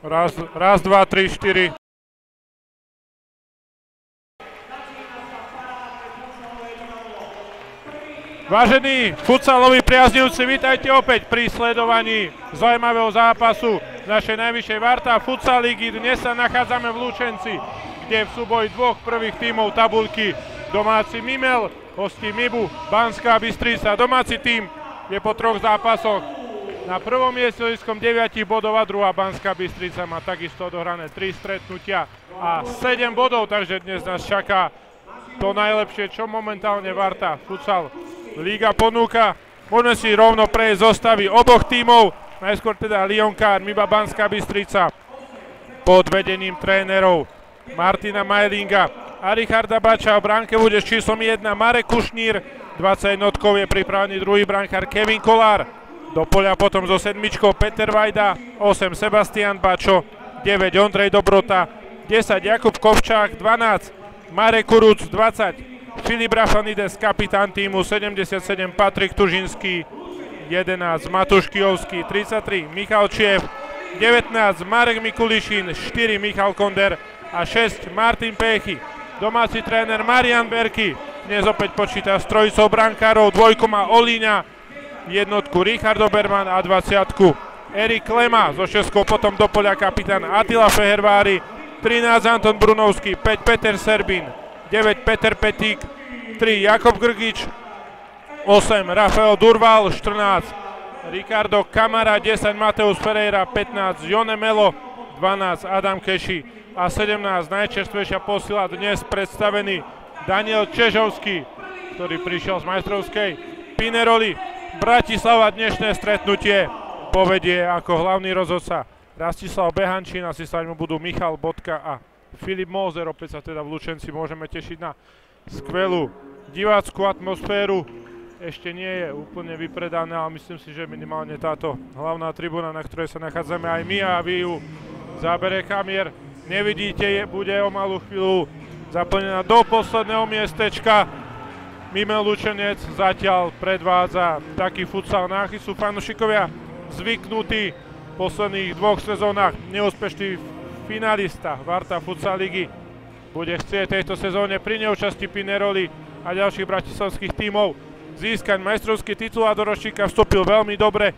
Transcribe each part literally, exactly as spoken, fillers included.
Raz, raz, dva, tri, štyri. Vážení futsaloví priaznivci, vítajte opäť pri sledovaní zaujímavého zápasu našej najvyššej Varta Futsal Ligy. Dnes sa nachádzame v Lučenci, kde v súboji dvoch prvých tímov tabuľky domáci Mimel, hostí Mibu Banská Bystrica. Domáci tím je po troch zápasoch na prvom mieste ziskom deväť bodov a druhá Banská Bystrica má takisto odohrané tri stretnutia a sedem bodov, takže dnes nás čaká to najlepšie, čo momentálne Varta Futsal Liga ponúka. Môžeme si rovno prejsť zostavy oboch tímov. Najskôr teda Lionkár Miba Banská Bystrica pod vedením trénerov Martina Majlinga a Richarda Bača. V bránke bude s číslom jeden Marek Kušnír, dvadsaťjednotkou je pripravený druhý brankár Kevin Kolár. Do poľa potom so sedmičkou Peter Vajda, osem Sebastian Bačo, deväť Ondrej Dobrota, desať Jakub Kovčák, dvanásť Marek Kuruc, dvadsať Filip Rafanides, kapitán týmu, sedemdesiatsedem Patrik Tužinský, jedenásť Matúš Kijovský, tridsaťtri Michal Čiev, devätnásť Marek Mikulišin, štyri Michal Konder a šesť Martin Péchy. Domáci tréner Marian Berky dnes opäť počíta s trojicou brankárov, dvojku má Olíňa, jednotku Richard Oberman a dvadsiatku Erik Klema. So šeskou potom do poľa kapitán Attila Fehervári, trinásť Anton Brunovský, päť Peter Serbin, deväť Peter Petík, tri Jakob Grgič, osem Rafael Durval, štrnásť Ricardo Kamara, desať Mateus Pereira, pätnásť Jone Melo, dvanásť Adam Keši a sedemnásť najčerstvejšia posila dnes predstavený Daniel Čežovský, ktorý prišiel z majstrovskej Pineroli. Bratislava dnešné stretnutie povedie ako hlavný rozhodca Rastislav Behančín, asi sa mu budú Michal Bodka a Filip Mózer. Opäť sa teda v Lučenci môžeme tešiť na skvelú divácku atmosféru. Ešte nie je úplne vypredaná, ale myslím si, že minimálne táto hlavná tribúna, na ktorej sa nachádzame aj my a vy ju v zábere kamier nevidíte, je, bude o malú chvíľu zaplnená do posledného miestečka. Mimel Lučenec zatiaľ predvádza taký futsal, na aký sú fanúšikovia zvyknutí v posledných dvoch sezónach. Neúspešný finalista Varta Futsal Ligy bude chcieť tejto sezóne pri neúčasti Pineroli a ďalších bratislavských tímov získať majstrovský titul a do ročníka vstúpil veľmi dobre.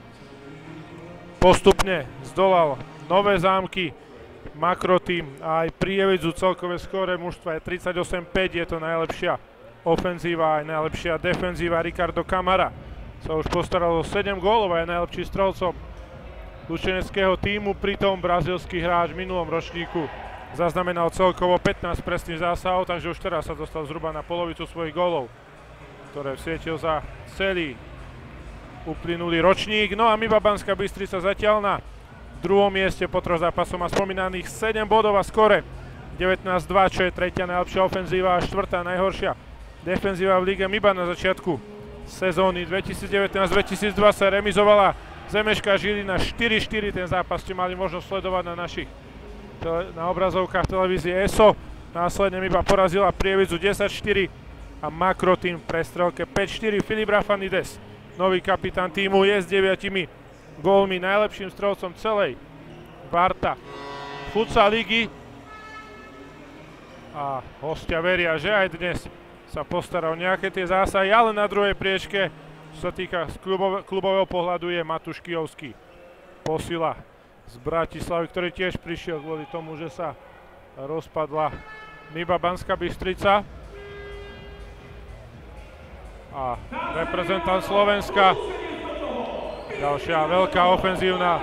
Postupne zdolal Nové Zámky, Makrotým a aj Prievidzu. Celkové skóre mužstva je tridsaťosem päť, je to najlepšia ofenzíva aj najlepšia defenzíva. Ricardo Kamara sa už postaral o sedem gólov a je najlepší strelcom lučeneckého tímu, pritom brazílsky hráč v minulom ročníku zaznamenal celkovo pätnásť presných zásahov, takže už teraz sa dostal zhruba na polovicu svojich gólov, ktoré vsvietil za celý uplynulý ročník. No a Miba Banská Bystrica zatiaľ na druhom mieste po troch zápasoch má spomínaných sedem bodov a skore devätnásť dva, čo je tretia najlepšia ofenzíva a štvrtá najhoršia defenzíva v lige. Miba na začiatku sezóny dvetisícdevätnásť dvetisícdvadsať remizovala Zemeška Žilina štyri štyri, ten zápas ste mali možnosť sledovať na našich na obrazovkách televízie es o. Následne Miba porazila Prievidzu desať štyri a Makrotým v prestrelke päť štyri. Filip Rafanides, nový kapitán týmu, je s deviatimi gólmi najlepším strelcom celej Varta Futsal Ligy a hostia veria, že aj dnes sa postará o nejaké tie zásahy, ale na druhej priečke, čo sa týka z klubove, klubového pohľadu, je Matúš Kijovský. Posila z Bratislavy, ktorý tiež prišiel kvôli tomu, že sa rozpadla Miba Banská Bystrica. A reprezentant Slovenska, ďalšia veľká ofenzívna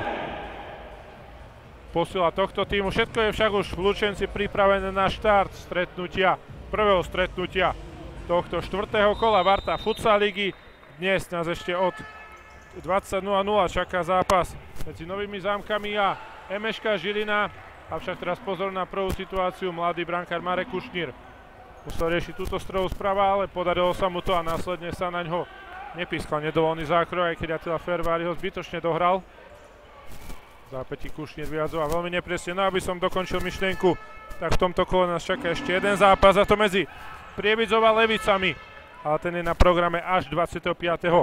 posila tohto týmu. Všetko je však už v Lučenci pripravené na štart stretnutia, prvého stretnutia tohto štvrtého kola Varta Futsal Ligy. Dnes nás ešte od dvadsať nula nula čaká zápas medzi Novými Zámkami a em es ká Žilina. Avšak teraz pozor na prvú situáciu. Mladý brankár Marek Kušnír musel riešiť túto strelu sprava, ale podarilo sa mu to a následne sa na ňo nepískal nedovolený zákrok, aj keď Attila Fehervári ho zbytočne dohral. Zápätí Kušnír vyhadzoval veľmi nepresne. No aby som dokončil myšlienku, tak v tomto kole nás čaká ešte jeden zápas, a to medzi Prievidzou a Levicami. Ale ten je na programe až dvadsiateho piateho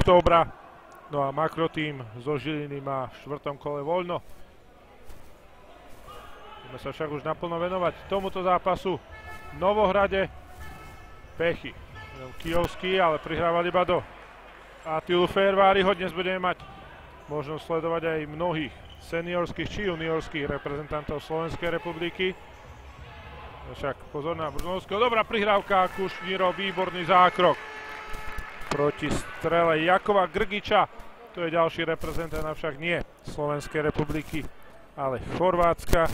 októbra. No a Makrotým zo Žiliny má v štvrtom kole voľno. Môžeme sa však už naplno venovať tomuto zápasu. V Novohrade Pechy. Kijovský, ale prihrával iba do Attilu Ferváriho. Dnes budeme mať možnosť sledovať aj mnohých seniorských či juniorských reprezentantov Slovenskej republiky. Však pozor na Brunovského. Dobrá prihrávka, Kušnírov, výborný zákrok proti strele Jakova Grgiča. To je ďalší reprezentant, avšak nie Slovenskej republiky, ale Chorvátska.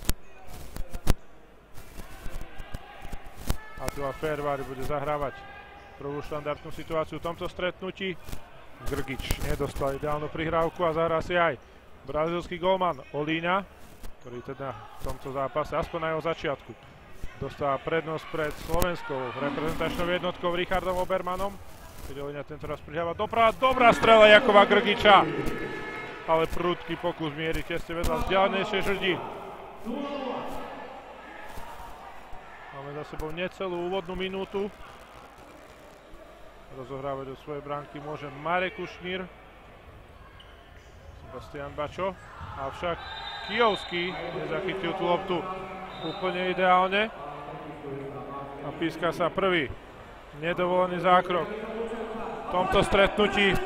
Attila Fervári bude zahrávať prvú štandardnú situáciu v tomto stretnutí. Grgič nedostal ideálnu prihrávku a zahrá si aj brazílsky golman Olíňa, ktorý teda v tomto zápase, aspoň na jeho začiatku, dostáva prednosť pred slovenskou reprezentačnou jednotkou Richardom Obermanom. Keď Olíňa tentoraz prihráva doprava, dobrá strela Jakova Grgiča, ale prudký pokus miery tesne vedľa vzdialenejšej žrdi. Máme za sebou necelú úvodnú minútu. Rozohrávať do svojej bránky môže Marek Kušnír, Sebastian Bačo, avšak Kijovský nezachytil tú loptu úplne ideálne a píska sa prvý nedovolený zákrok v tomto stretnutí.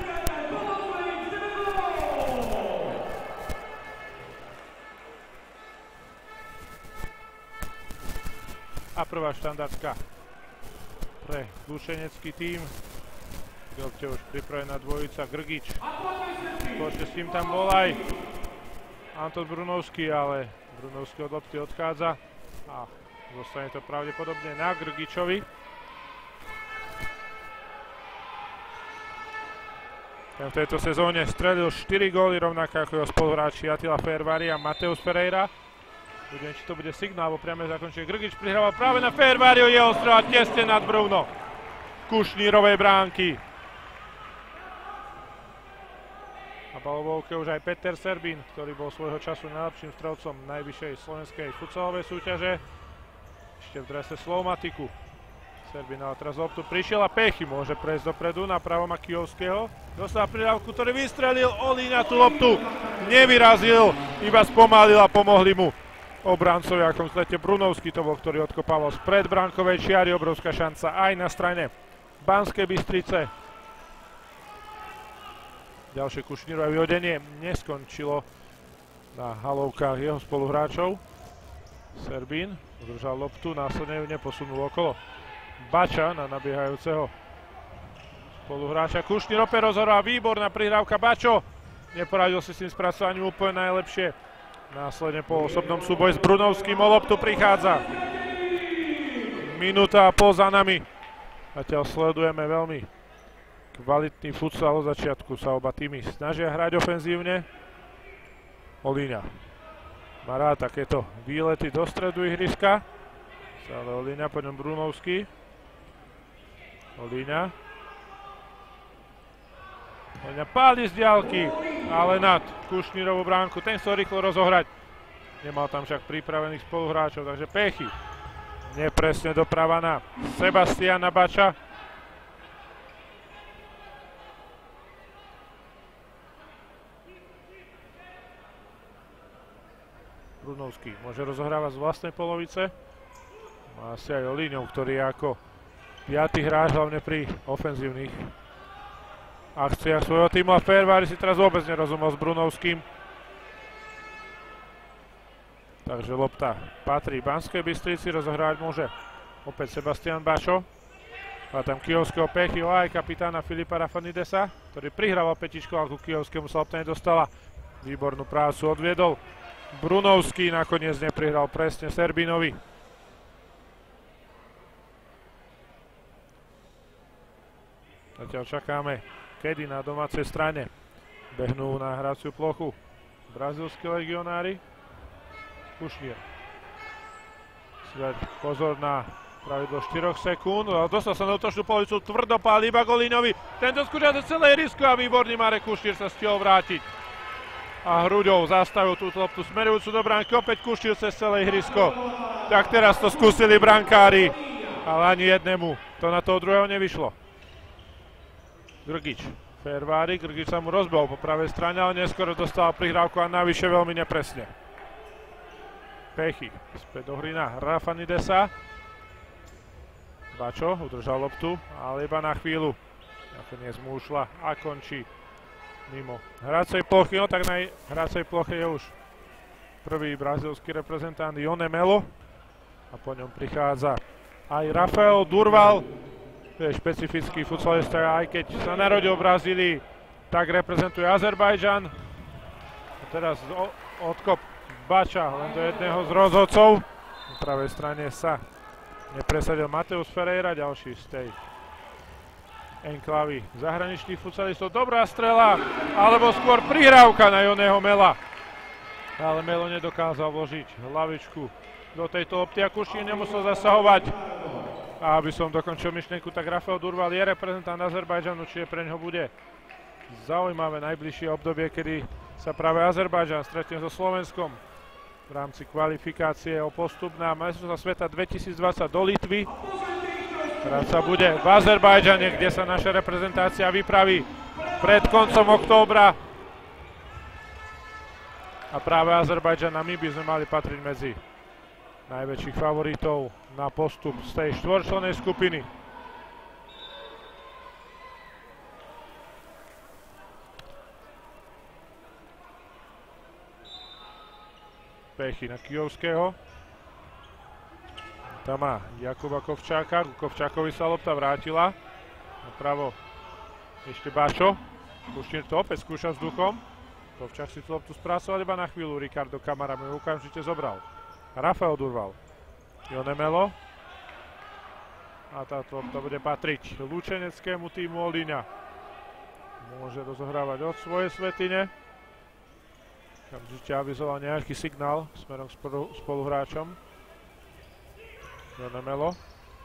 A prvá štandardka pre Lušenecký tím, kde už pripravená dvojica Grgič. Počne s tým tam bol aj Anton Brunovský, ale Brunovský od lopty odchádza a zostane to pravdepodobne na Grgičovi. Ten v tejto sezóne strelil štyri góly, rovnako ako jeho spoluhráči Attila Fervári a Mateus Pereira. Budem, či to bude signál, alebo priame zakončenie. Grgič prihrával práve na Ferváriho, jeho strela tesne nad brvno Kušnírovej bránky. Na balovovke už aj Peter Serbín, ktorý bol svojho času najlepším strelcom najvyššej slovenskej futsalovej súťaže. Ešte v drese Slovmatiku. Serbín ale teraz loptu prišiel a Pechy môže prejsť dopredu na pravom a Kijovského. Dostal prihrávku, ktorý vystrelil, Olíňa tú loptu nevyrazil, iba spomalil a pomohli mu obrancovia, ako v Brunovský to bol, ktorý odkopával spred bránkovej čiary. Obrovská šanca aj na strane Banskej Bystrice. Ďalšie Kušnírové vyhodenie neskončilo na halovkách jeho spoluhráčov. Serbín udržal loptu, následne ju neposunul okolo Bača na nabiehajúceho spoluhráča. Kušnír opäť rozhoráva, výborná prihrávka, Bačo neporadil si s tým spracovaním úplne najlepšie. Následne po osobnom súboji s Brunovským o loptu prichádza. Minúta a pol za nami. Zatiaľ sledujeme veľmi kvalitný futsal. Od začiatku sa oba týmy snažia hrať ofenzívne. Olíňa má rád takéto výlety do stredu ihriska. Stále Olíňa, po ňom Brunovský. Olíňa. Olíňa páli z diaľky, ale nad Kušnírovú bránku. Ten chcel rýchlo rozohrať. Nemal tam však pripravených spoluhráčov, takže Pechy. Nepresne doprava na Sebastiana Bača. Brunovský môže rozohrávať z vlastnej polovice. Má asi aj Olíňov, ktorý je ako piaty hráč, hlavne pri ofenzívnych akciách svojho týmu. A Fervári si teraz vôbec nerozumel s Brunovským. Takže lopta patrí Banskej Bystrici, rozohrávať môže opäť Sebastian Bačo. A tam Kijovského Pechy, aj kapitána Filipa Rafanidesa, ktorý prihrával petičkou, ale ku Kijovskému sa lopta nedostala. Výbornú prácu odviedol Brunovský, nakoniec neprihral presne Serbínovi. Zatiaľ čakáme, kedy na domácej strane behnú na hraciu plochu brazílski legionári. Kušnír. Si dať pozor na pravidlo štyroch sekúnd. Dostal sa na útočnú polovicu, tvrdo pálí iba Olíňovi. Tento skúša do celé ihrisko a výborný Marek Kušnír sa stihol vrátiť. A hruďou zastavil túto loptu smerujúcu do bránky. Opäť Kušnír cez celé ihrisko. Tak teraz to skúsili brankári, ale ani jednému to na toho druhého nevyšlo. Grgič. Fervári, Grgič sa mu rozbehol po pravej strane, ale neskôr dostal prihrávku a navyše veľmi nepresne. Pechy, späť do hry na Rafanidesa. Bačo udržal loptu, ale iba na chvíľu. Nakoniec mu ušla a končí mimo hracej plochy. No tak na hracej ploche je už prvý brazílsky reprezentant Jone Melo. A po ňom prichádza aj Rafael Durval. To je špecifický futsalista, aj keď sa narodil v Brazílii, tak reprezentuje Azerbajdžan. A teraz odkop Bača len do jedného z rozhodcov. Na pravej strane sa nepresadil Mateus Ferreira, ďalší z tej enklávy zahraničných futsalistov. Dobrá strela, alebo skôr prihrávka na Joneho Mela. Ale Melo nedokázal vložiť hlavičku do tejto lopty a Kušnír nemusel zasahovať. A aby som dokončil myšlienku, tak Rafael Durval je reprezentant Azerbajdžanu, čiže pre ňoho bude zaujímavé najbližšie obdobie, kedy sa práve Azerbajdžan stretne so Slovenskom v rámci kvalifikácie o postup na majstrovstvá sveta dvetisícdvadsať do Litvy. Hrať sa bude v Azerbajdžane, kde sa naša reprezentácia vypraví pred koncom októbra. A práve Azerbajdžan a my by sme mali patriť medzi najväčších favoritov na postup z tej štvorčlennej skupiny. Pechy na Kijovského. Tam má Jakuba Kovčáka. Ku Kovčákovi sa lopta vrátila. Napravo ešte Bačo. Kušnír to opäť skúša vzduchom. Kovčák si tú loptu spracoval iba na chvíľu. Ricardo Camara mu ju okamžite zobral. Rafael Durval. Jone Melo. A táto lopta bude patriť lučeneckému týmu Oldíňa. Môže rozohrávať od svojej svätyne. Kamžite avizoval nejaký signál smerom k spolu, spoluhráčom. Jone Melo.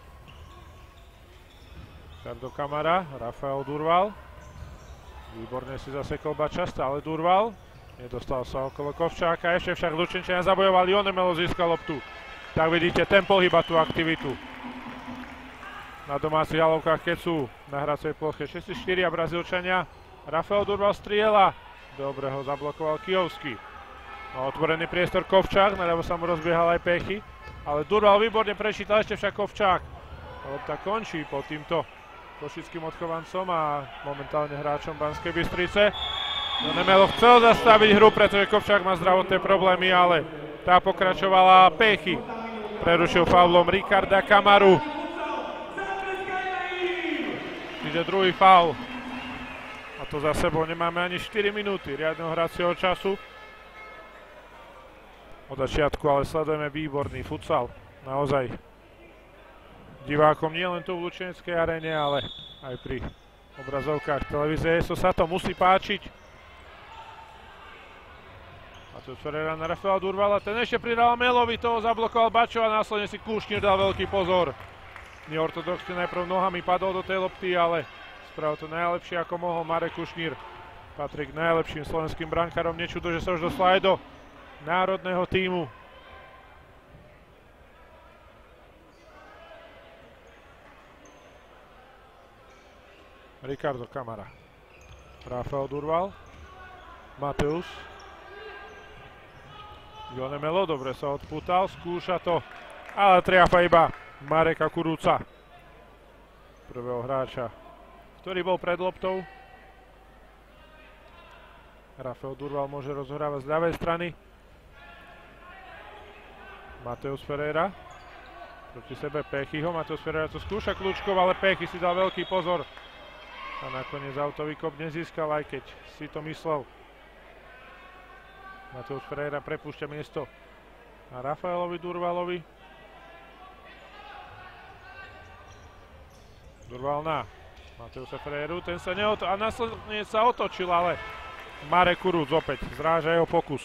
Ricardo Camara. Rafael Durval. Výborne si zasekol Bača, stále Durval. Nedostal sa okolo Kovčáka, ešte však Lučenčania zabojovali, Jone Melo získal loptu. Tak vidíte, ten pohýba tú aktivitu. Na domácich halovkách, keď sú na hracej ploche šesť štyri a Brazílčania. Rafael Durval strieľa. Dobre ho zablokoval Kijovský. Otvorený priestor Kovčák, naľavo sa mu rozbiehal aj Pechy. Ale Durval výborne prečítal, ešte však Kovčák. Lopta končí pod týmto košickým odchovancom a momentálne hráčom Banskej Bystrice. Jone Melo chcel zastaviť hru, pretože Kovčák má zdravotné problémy, ale tá pokračovala. Pechy prerušil faulom Ricarda Camaru. Čiže druhý faul. A to za sebou nemáme ani štyri minúty riadneho hracieho času. Od začiatku ale sledujeme výborný futsal. Naozaj divákom nie len tu v Lučeneckej aréne, ale aj pri obrazovkách televízie. So sa to musí páčiť. A tu Ferreira na Rafaela Durvala. Ten ešte pridal Melovi, toho zablokoval Bačo a následne si Kušnír dal veľký pozor. Neortodoxne najprv nohami padol do tej lopty, ale spravil to najlepšie ako mohol Marek Kušnír. Patrí k najlepším slovenským brankárom. Nečudo, že sa už dostal aj do národného tímu. Ricardo Camara. Rafael Durval. Mateus. Jone Melo, dobre sa odpútal, skúša to, ale triafa iba Mareka Kuruca. Prvého hráča, ktorý bol pred loptou. Rafael Durval môže rozhrávať z ľavej strany. Mateus Ferreira. Proti sebe Pechyho. Mateus Ferreira to skúša kľúčkov, ale Pechy si dal veľký pozor. A nakoniec autový kop nezískal, aj keď si to myslel. Mateus Ferreira prepúšťa miesto a Rafaelovi Durvalovi. Durval na Mateusa Ferreiru, ten sa neotočil a následne sa otočil, ale Marek Kuruc opäť zráža jeho pokus.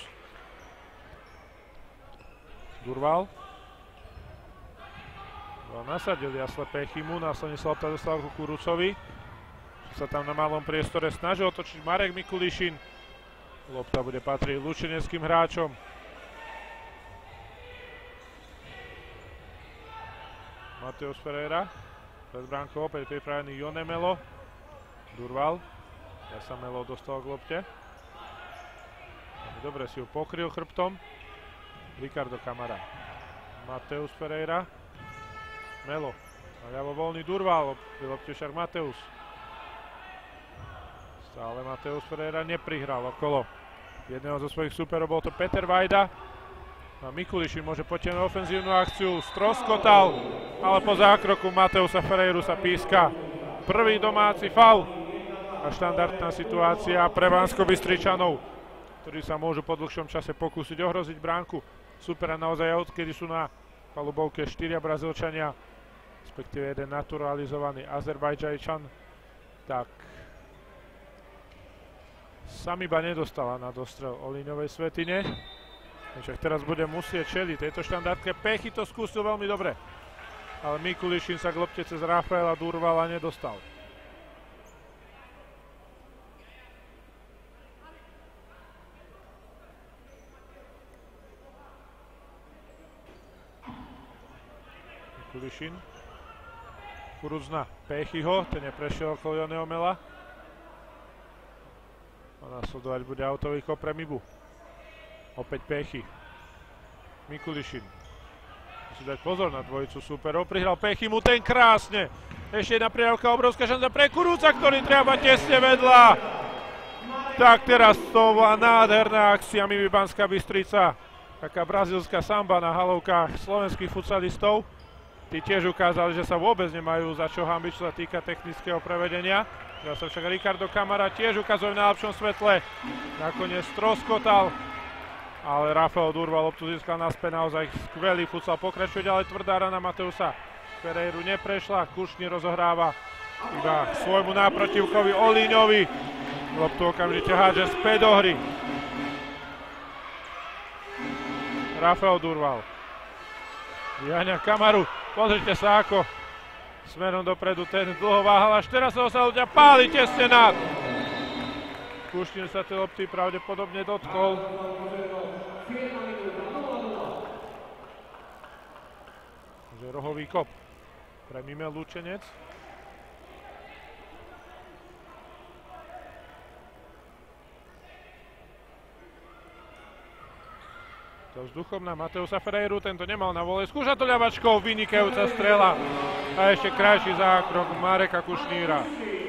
Durval. Durval nasadil jasle Pechymu, následne sa lopta dostal ku Kurucovi. Sa tam na malom priestore snažil otočiť Marek Mikulišin. Lopta bude patriť lučeneckým hráčom. Mateus Ferreira. Pred bránkou opäť pripravený Jone Melo. Durval. Ja sa Melo dostal k lopte. Dobre si ju pokryl chrbtom. Ricardo Kamara. Mateus Ferreira. Melo. Naľavo voľný Durval. Vylopte však Mateus. Stále Mateus Ferreira neprihral okolo jedného zo svojich súperov. Bol to Peter Vajda. A Mikulišin môže potiahnuť ofenzívnu akciu. Stroskotal. Ale po zákroku Mateusa Ferreiru sa píska prvý domáci faul. A štandardná situácia pre Banskobystričanov, ktorí sa môžu po dlhšom čase pokúsiť ohroziť bránku supera naozaj, odkedy sú na palubovke štyria Brazílčania, respektíve jeden naturalizovaný Azerbajdžajčan. Tak Samiba nedostala na dostrel Olíňovej Svetine. Však teraz bude musieť čeliť tejto štandardke. Pechy to skúsil veľmi dobre, ale Mikulišin sa k lopte cez Rafaela Durvala nedostal. Mikulišin. Kuruzna Pechyho, ten neprešiel okolo Joneho Mela. A nasledovať bude autový kop pre Mibu. Opäť Pechy. Mikulišin. Musí dať pozor na dvojicu súperov. Prihral Pechy mu ten krásne. Ešte jedna prihrávka, obrovská šanca pre Kuruca, ktorý treba tesne vedľa. Tak teraz to bola nádherná akcia Mivy Banská Bystrica. Taká brazílska samba na halovkách slovenských futsalistov. Tí tiež ukázali, že sa vôbec nemajú za čo hanbiť, čo sa týka technického prevedenia. Teraz sa však Ricardo Kamara tiež ukazuje v najlepšom svetle. Nakoniec stroskotal. Ale Rafael Durval loptu získal naspäť, naozaj skvelý futsal. Pokračuje ďalej tvrdá rana Mateusa Ferreiru neprešla, Kušnír rozohráva iba svojmu náprotivkovi Olíňovi. Loptu okamžite hádže späť do hry. Rafael Durval. Vyháňa Kamaru, pozrite sa ako smerom dopredu ten dlho váhal, až teraz sa sa ľudia páli tesne nad. Kušnír sa tie lopty pravdepodobne dotkol. Že rohový kop pre Mimel Lučenec. To vzduchom na Mateusa Ferreiru, tento nemal na vole. Skúša to ľavačkou, vynikajúca strela. A ešte krajší zákrok Mareka Kušníra.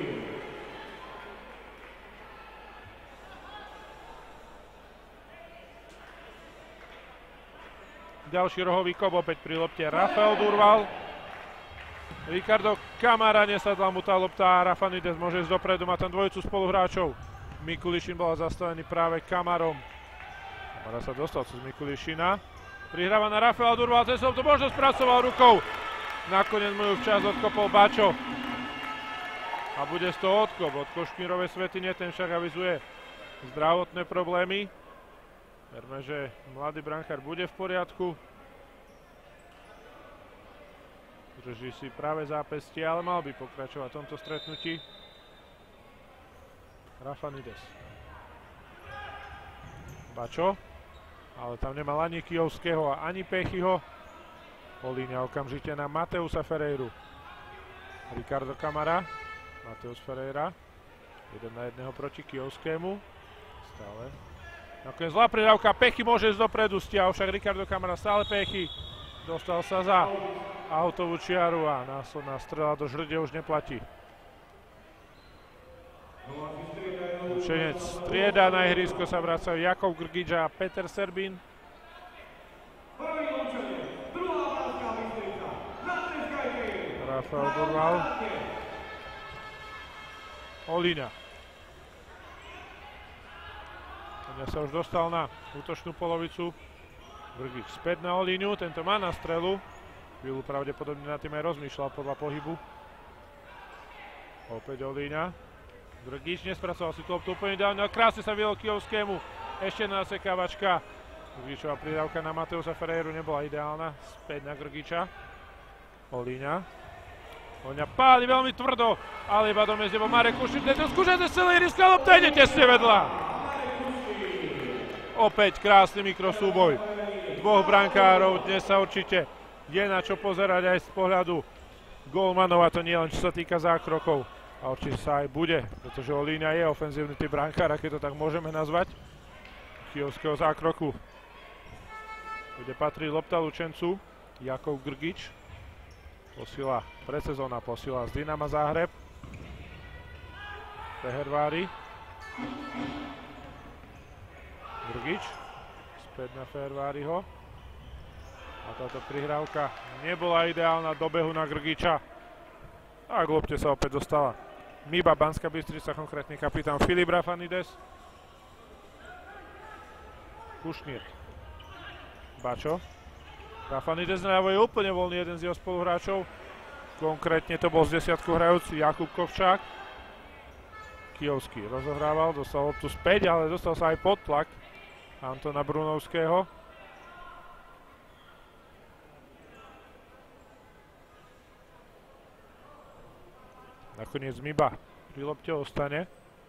Ďalší rohový kop opäť pri lopte Rafael Durval. Ricardo Kamara, nesadla mu tá lopta a Rafanides môže ísť dopredu, má tam dvojicu spoluhráčov. Mikulišin bol zastavený práve Kamarom. Kamara sa dostal cez Mikulišina. Prihráva na Rafaela Durval, ten som to možno spracoval rukou. Nakoniec mu ju včas odkopol Bačo. A bude z toho odkop od Košnírovej Svetine, ten však avizuje zdravotné problémy. Verme, že mladý brankár bude v poriadku. Drží si práve zápestie, ale mal by pokračovať v tomto stretnutí. Rafanides. Bačo. Ale tam nemal ani Kijovského a ani Pechyho. Olíňa okamžite na Mateusa Ferreiru. Ricardo Kamara. Mateus Ferreira. Jeden na jedného proti Kijovskému. Stále. Nakoniec zlá prihrávka, Pechy môže ísť dopredu, stiahol však Ricardo Kamara, stále Pechy. Dostal sa za autovú čiaru a následná strela do žrde už neplatí. Lučenec strieda, na ihrisko sa vracajú Jakov Grgič a Peter Serbín. Rafael Durval. Olíňa. Olíňa sa už dostal na útočnú polovicu. Grgič späť na Olíňu, tento má na strelu. Chvíľu pravdepodobne na tým aj rozmýšľal podľa pohybu. Opäť Olíňa. Grgič nespracoval si to loptu úplne dávno, krásne sa vyhol Kijovskému. Ešte nasekávačka. Grgičová pridávka na Mateusa Ferreiru nebola ideálna. Späť na Grgiča. Olíňa. Olíňa páli veľmi tvrdo, ale iba do mezde bol Marek Kušnír. Tento skúšajte z celej ihriska, lopta ide tesne vedľa. Opäť krásny mikrosúboj dvoch brankárov. Dnes sa určite je na čo pozerať aj z pohľadu gólmanov, a to nie len čo sa týka zákrokov. A určite sa aj bude, pretože Olíňa je ofenzívny typ brankára, keď to tak môžeme nazvať. Kijovského zákroku. bude patriť lopta Lučencu. Jakov Grgič. Posila, predsezóna posila z Dynama Záhreb. Fehervári. Grgič. Späť na Feherváriho. A táto prihrávka nebola ideálna do behu na Grgiča. A k lopte sa opäť dostala Miba Banská Bystrica, konkrétne kapitán Filip Rafanides. Kušnír. Bačo. Rafanides naľavo je úplne voľný, jeden z jeho spoluhráčov. Konkrétne to bol z desiatku hrajúci Jakub Kovčák. Kijovský rozohrával, dostal loptu späť, ale dostal sa aj pod tlak Antona Brunovského. Nakoniec Miba pri lopte ostane.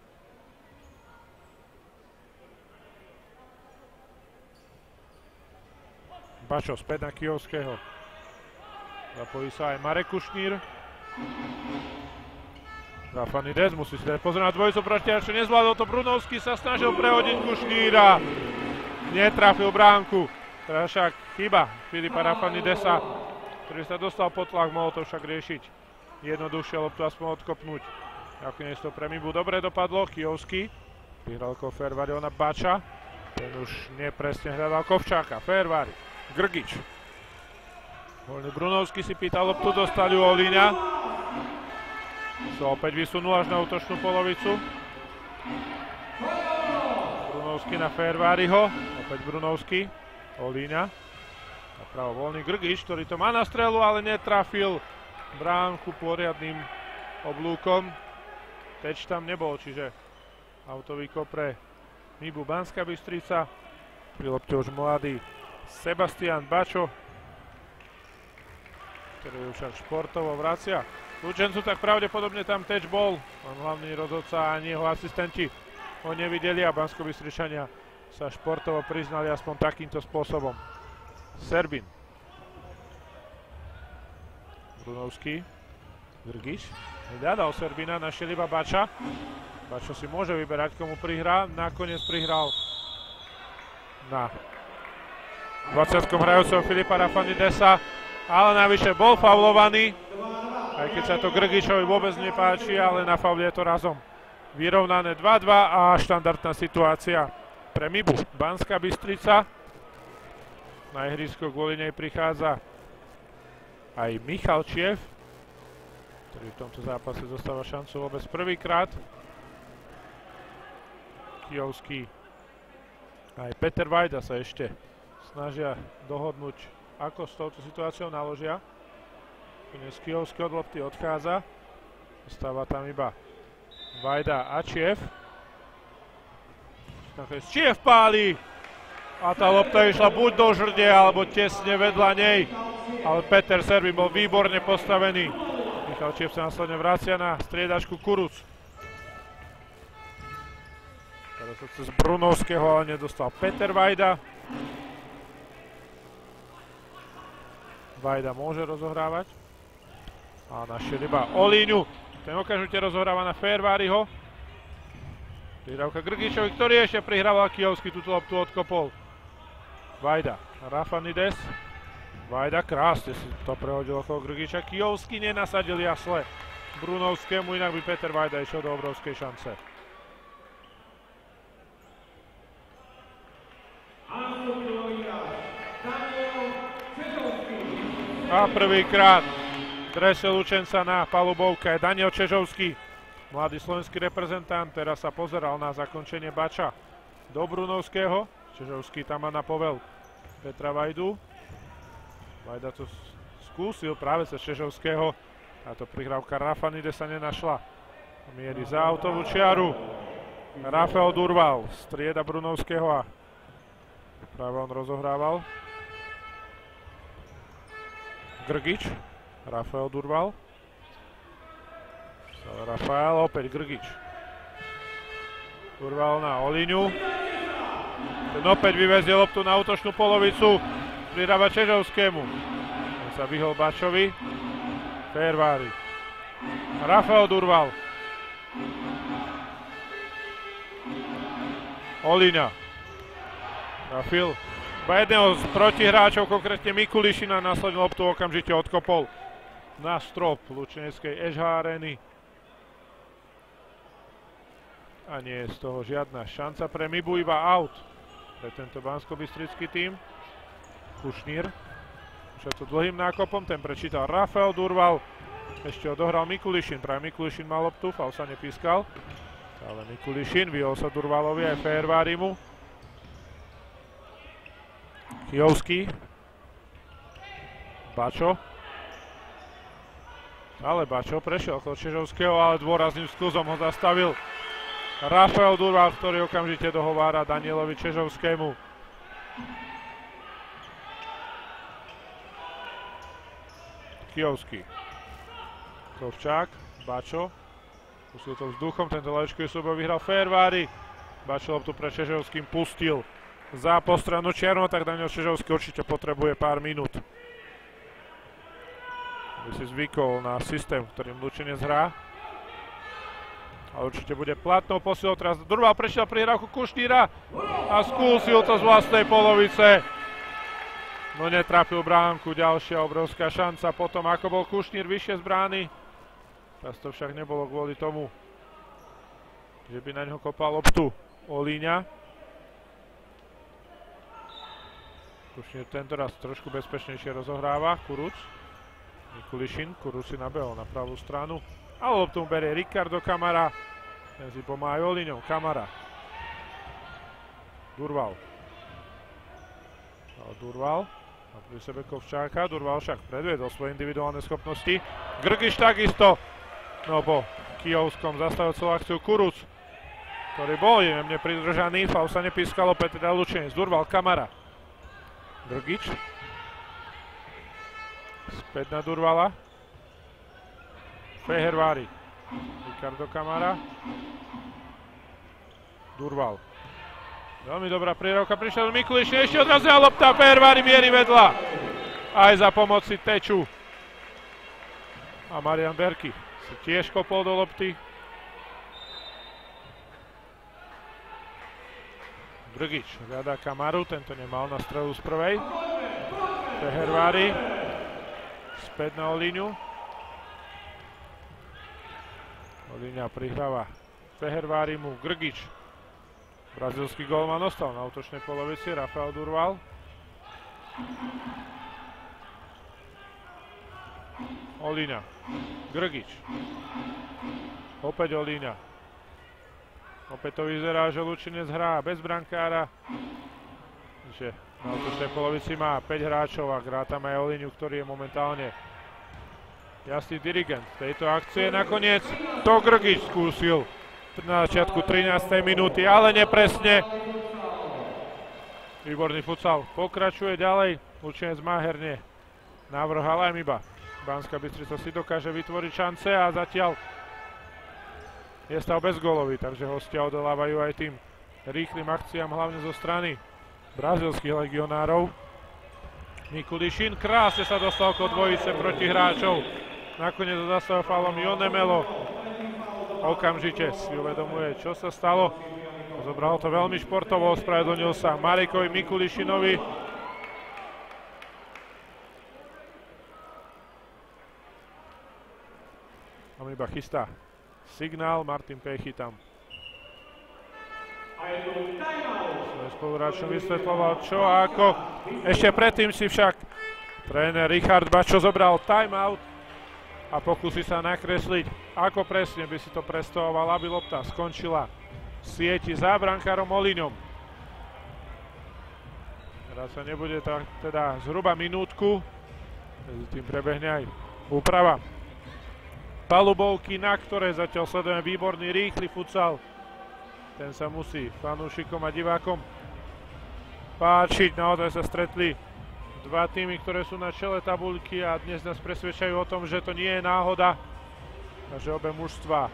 Bačo späť na Kijovského. Zapojí sa aj Marek Kušnír. Rafanides musí si dať pozor na dvojicu protiaču. Nezvládol to, Brunovský sa snažil prehodiť Kušníra. Netrafil bránku. Teraz však chyba Filipa Rafanidesa, ktorý sa dostal pod tlak, mohol to však riešiť jednoduchšie, loptu aspoň odkopnúť. Nakoniec to pre Mibu dobre dopadlo. Kijovský vyhral Fehervári na Bača. Ten už nepresne hľadal Kovčáka. Fehervári. Grgič. Voľný Brunovský si pýtal loptu, dostali u Olíňa. Sa opäť vysunul až na útočnú polovicu. Brunovský na Feherváriho. Opäť Brunovský. Olíňa. Napravo voľný Grgič, ktorý to má na strelu, ale netrafil bránku poriadnym oblúkom. Teč tam nebol, čiže autový kop pre Mibu Banská Bystrica. Pri lopte už mladý Sebastian Bačo, ktorý už však športovo vracia Lučencu, tak pravdepodobne tam teč bol. On hlavný rozhodca ani jeho asistenti ho nevideli a Banskobystričania sa športovo priznali aspoň takýmto spôsobom. Serbin. Brunovský. Grgič. Hľadal Serbina, našiel iba Bača. Bačo si môže vyberať, komu prihrá. Nakoniec prihral na dvadsiatkom hrajúceho Filipa Rafanidesa. Ale navyše bol faulovaný. Aj keď sa to Grgičovi vôbec nepáči, ale na faule je to razom vyrovnané dva dva a štandardná situácia pre Mibu Banská Bystrica. Na ihrisko kvôli nej prichádza aj Michal Čiev, ktorý v tomto zápase dostáva šancu vôbec prvýkrát. Kijovský aj Peter Vajda sa ešte snažia dohodnúť, ako s touto situáciou naložia. Dnes Kijovský od lopty odchádza. Zostáva tam iba Vajda a Čiev. Čiev páli! A tá lopta išla buď do žrde, alebo tesne vedľa nej. Ale Peter Serbin bol výborne postavený. Michal Čiev sa následne vracia na striedačku Kuruc. Teraz sa cez Brunovského, ale nedostal Peter Vajda. Vajda môže rozohrávať. A našiel iba Olíňu. Ten okamžite rozohráva na Feherváriho. Prihrávka Grgičovi, ktorý ešte prihrával Kijovský, túto loptu odkopol. Vajda, Rafanides. Vajda, krásne si to prehodil okolo Grgiča. Kijovský nenasadil jasle Brunovskému, inak by Peter Vajda išiel do obrovskej šance. A prvýkrát drese Lučenca na palubovke je Daniel Čežovský, mladý slovenský reprezentant. Teraz sa pozeral na zakončenie Bača do Brunovského. Čežovský tam má na povel Petra Vajdu. Vajda to skúsil práve cez Čežovského. Táto prihrávka Rafanides sa nenašla. Mierí za autovú čiaru. Rafael Durval strieda Brunovského a práve on rozohrával. Grgič. Rafael Durval. Rafael, opäť Grgič. Durval na Olíňu. Ten opäť vyvezie loptu na útočnú polovicu. Pridáva Čežovskému. On sa vyhol Bačovi. Fehervári. Rafael Durval. Olíňa. Trafil Iba jedného z protihráčov, konkrétne Mikulišina, následne loptu okamžite odkopol na strop lučeneckej eš há arény. A nie je z toho žiadna šanca pre Mibu, iba out pre tento banskobystrický tím. Kušnír. Už je to dlhým nákopom, ten prečítal Rafael Durval. Ešte odohral Mikulišin, práve Mikulišin mal loptu, faul sa nepískal. Ale Mikulišin, vyhol sa Durvalovi aj Fehervárimu. Kijovský. Bačo. Ale Bačo prešiel od Čežovského, ale dôrazným sklzom ho zastavil Rafael Durval, ktorý okamžite dohovára Danielovi Čežovskému. Kijovský. Kovčák, Bačo. Pustil to vzduchom, tento lavičkový súboj vyhral Fehervári. Bačo loptu pre Čežovským pustil za postranu čierno, tak Daniel Čežovský určite potrebuje pár minút, aby si zvykol na systém, ktorým Lučenec hrá. A určite bude platnou posilou. Teraz Durval prešiel prihrávku Kušníra a skúsil to z vlastnej polovice. No netrafil bránku, ďalšia obrovská šanca potom, ako bol Kušnír vyššie z brány. Teraz to však nebolo kvôli tomu, že by na ňo kopal loptu Olíňa. Kušnír tentoraz trošku bezpečnejšie rozohráva, Kuruc. Mikulišin, Kuruc si nabehol na pravú stranu. Ale loptu mu berie Ricardo Kamara. Ten si pomáha Olíňom, Kamara. Durval. Durval. A pri sebe Kovčáka. Durval však predviedol svoje individuálne schopnosti. Grgiš takisto. No po Kijovskom zastavujúcou akciu Kuruc, ktorý bol jemne pridržaný. Faul sa nepískal, opäť teda Lučenec. Durval, Kamara. Grgič. Späť na Durvala. Fehervári. Ricardo Kamara. Durval. Veľmi dobrá prihrávka, prišiel Mikulišin, ešte odrazila lopta, Fehervári mierí vedľa. Aj za pomoci Teču. A Marian Berky si tiež kopol do lopty. Grgič hľadá Kamaru, tento nemal na strelu z prvej. Fehervári. Späť na Olíňu. Olíňa prihráva Fehervárimu, Grgič. Brazílsky gólman ostal na útočnej polovici, Rafael Durval. Olíňa, Grgič. Opäť Olíňa. Opäť to vyzerá, že Lučenec hrá bez brankára. Že na útočnej polovici má päť hráčov a hrá tam aj Olíňu, ktorý je momentálne jasný dirigent tejto akcie. Nakoniec to Grgič skúsil na začiatku trinástej minúty, ale nepresne. Výborný futsal pokračuje ďalej. Lučenec má herne návrh, ale aj Miba. Banská Bystrica si dokáže vytvoriť šance a zatiaľ je stav bezgólový, takže hostia odolávajú aj tým rýchlym akciám, hlavne zo strany brazílskych legionárov. Mikulišin krásne sa dostal ako dvojice proti hráčov. Nakoniec zastavil faulom Jonemelo. Okamžite si uvedomuje, čo sa stalo. Zobral to veľmi športovo, ospravedlnil sa Marekovi Mikulišinovi. A iba chystá signál, Martin Pechy tam svojim spoluhráčom vysvetľoval čo a ako. Ešte predtým si však tréner Richard Bačo zobral timeout a pokúsi sa nakresliť, ako presne by si to predstavoval, aby lopta skončila v sieti za brankárom Olíňom. Teraz sa nebude tak, teda zhruba minútku, medzi tým prebehne aj úprava palubovky, na ktoré zatiaľ sledujeme výborný rýchly futsal. Ten sa musí fanúšikom a divákom páčiť. Naozaj sa stretli dva týmy, ktoré sú na čele tabuľky a dnes nás presvedčajú o tom, že to nie je náhoda a že obe mužstvá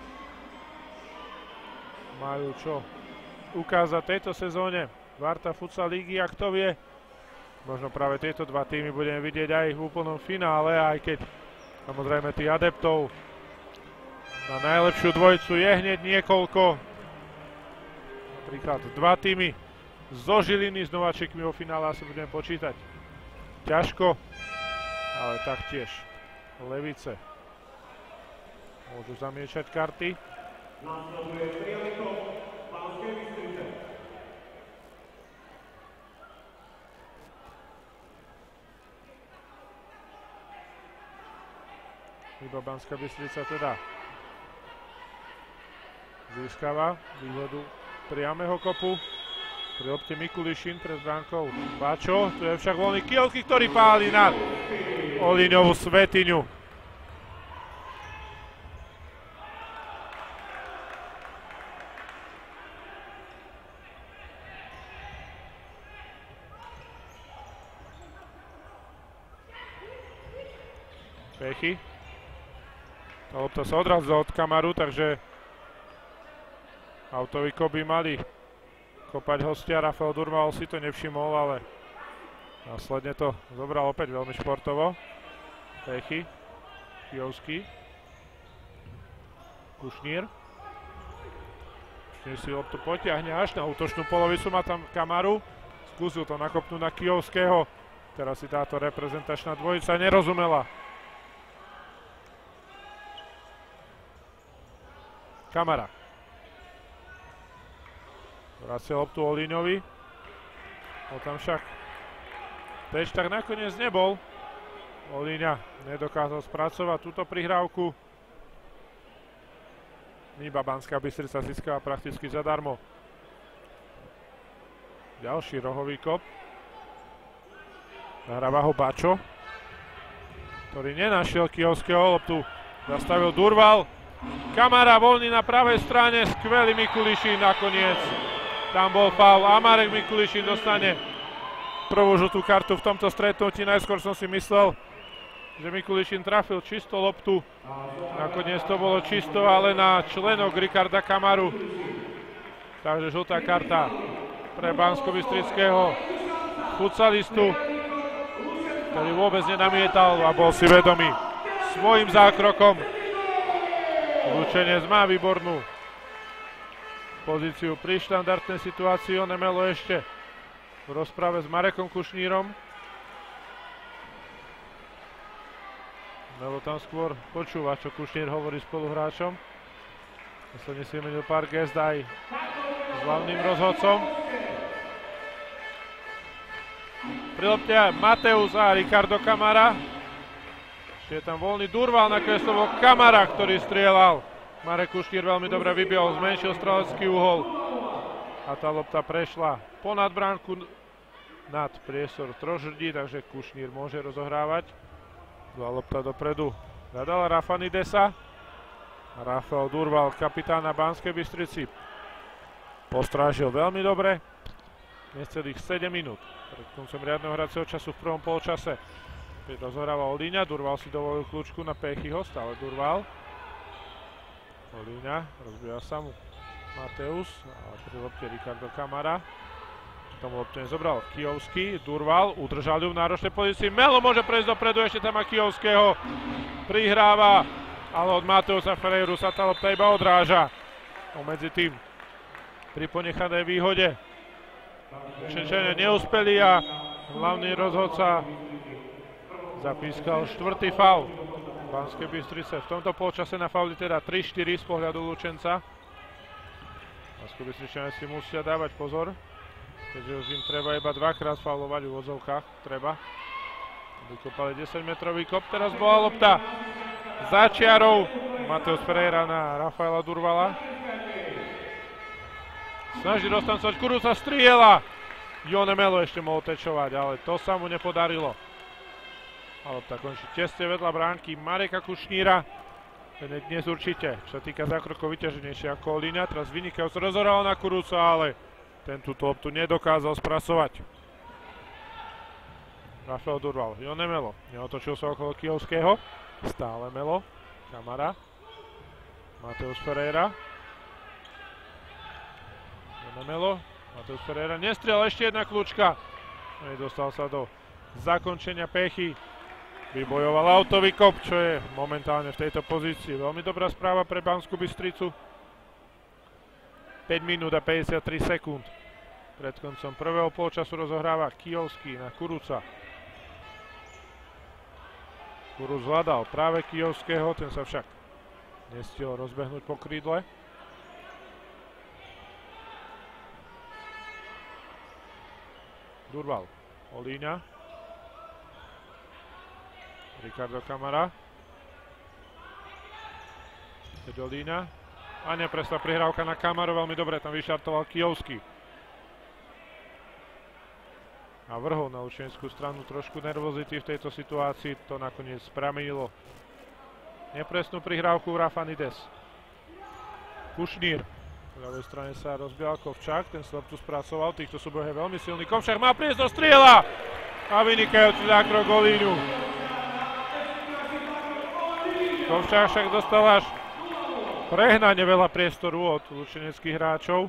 majú čo ukázať tejto sezóne Varta Futsal Ligy a kto vie, možno práve tieto dva týmy budeme vidieť aj v úplnom finále, aj keď samozrejme tých adeptov na najlepšiu dvojicu je hneď niekoľko. Napríklad dva týmy zo Žiliny s nováčikmi vo finále asi budeme počítať. Ťažko, ale taktiež Levice môžu zamiešať karty. Iba Banská Bystrica teda získava výhodu priameho kopu. Pri lopte Mikulišin pred bránkou Bačo. Tu je však voľný Kijovský, ktorý páli na Olíňovú svetiňu. Pechy. Tá lopta sa odrazila od Kamaru, takže autový kop by mali kopať hostia. Rafael Durval si to nevšimol, ale následne to zobral opäť veľmi športovo. Pechy, Kijovský, Kušnír. Kušnír si loptu potiahne až na útočnú polovicu, má tam Kamaru. Skúsil to nakopnúť na Kijovského. Teraz si táto reprezentačná dvojica nerozumela. Kamara. Vracia loptu Olíňovi. Bol tam však Teč, tak nakoniec nebol. Olíňa nedokázal spracovať túto prihrávku. Iba Banská Bystrica získava prakticky zadarmo. Ďalší rohový kop. Nahráva ho Bačo, ktorý nenašiel Kijovského. Loptu zastavil Durval. Kamara voľný na pravej strane. Skvelý Mikulišin nakoniec. Tam bol faul a Marek Mikulišin dostane prvú žltú kartu v tomto stretnutí. Najskôr som si myslel, že Mikulišin trafil čisto loptu. Nakoniec to bolo čisto, ale na členok Ricarda Kamaru. Takže žltá karta pre Banskobystrického futsalistu, ktorý vôbec nenamietal a bol si vedomý svojim zákrokom. Lučenec má výbornú pozíciu pri štandardnej situácii. Onemelo ešte v rozprave s Marekom Kušnírom. Melo tam skôr počúva, čo Kušnír hovorí spoluhráčom. Následne si vymenil pár gest aj s hlavným rozhodcom. Pri lopte Mateus a Ricardo Kamara. Ešte je tam voľný Durval, nakoniec to bol Kamara, ktorý strieľal. Marek Kušnír veľmi dobre vybehol, zmenšil strelecký uhol a tá lopta prešla ponad bránku nad priestor Trožrdí, takže Kušnír môže rozohrávať. Dva lopta dopredu zadala Rafanidesa. Rafael Durval, kapitána Banskej Bystrici, postrážil veľmi dobre necelých sedem minút pred koncom riadneho hracieho času v prvom polčase. Rozohráva Olíňa, Durval si dovolil kľúčku na Pechyho, stále Durval. Olíňa, rozbíja sa mu Mateus a pri lopte Ricardo Kamara. Tomu lopte nezobral Kijovský, Durval, udržal ju v náročnej pozícii. Melo môže prejsť dopredu, ešte tam má Kijovského. Prihráva, ale od Mateusa Ferreiru sa tá lopta iba odráža. Medzi tým pri ponechanej výhode Čenčania neúspeli a hlavný rozhodca zapískal štvrtý faul Banskej Bystrice. V tomto polčase na fauli teda tri štyri z pohľadu Lučenca. Banskej Bystričania si musia dávať pozor, keďže už im treba iba dvakrát faulovať v úvodzovkách. Treba. Vykopali desaťmetrový kop, teraz bola lopta za čiarou. Mateus Ferreira na Rafaela Durvala. Snaží roztancovať, Kuruca striela. Jone Melo ešte mohol tečovať, ale to sa mu nepodarilo. A lopta končí tesne vedľa bránky Mareka Kušníra. Ten je dnes určite, čo sa týka zákrokov, vyťaženejšie ako Olíňa. Teraz vynikajúco rozohral na Kuruca, ale ten túto loptu nedokázal spracovať. Rafael Durval, Jone Melo, neotočil sa okolo Kijovského. Stále Melo, Kamara, Mateus Ferreira. Jone Melo, Mateus Ferreira, nestriel, ešte jedna kľúčka. Nedostal sa do zakončenia Pechy. Vybojoval autový kop, čo je momentálne v tejto pozícii veľmi dobrá správa pre Banskú Bystricu. päť minút a päťdesiattri sekúnd Pred koncom prvého polčasu rozohráva Kijovský na Kuruca. Kuruc hľadal práve Kijovského, ten sa však nestihol rozbehnúť po krídle. Durval, Olíňa. Ricardo Kamara. Teď Olíňa. A nepresla prihrávka na Kamaru, veľmi dobre tam vyšartoval Kijovský. A vrhol na lučenskú stranu trošku nervozity v tejto situácii, to nakoniec pramenilo nepresnú prihrávku Rafanides. Kušnír. V ľavej strane sa rozbial Kovčák, ten sa tu spracoval, týchto súbojoch je veľmi silný. Kovčák má priestor, strieľa! A vynikajúci zákrok Olíňu. Kovčák však dostal až prehnane veľa priestoru od lučeneckých hráčov.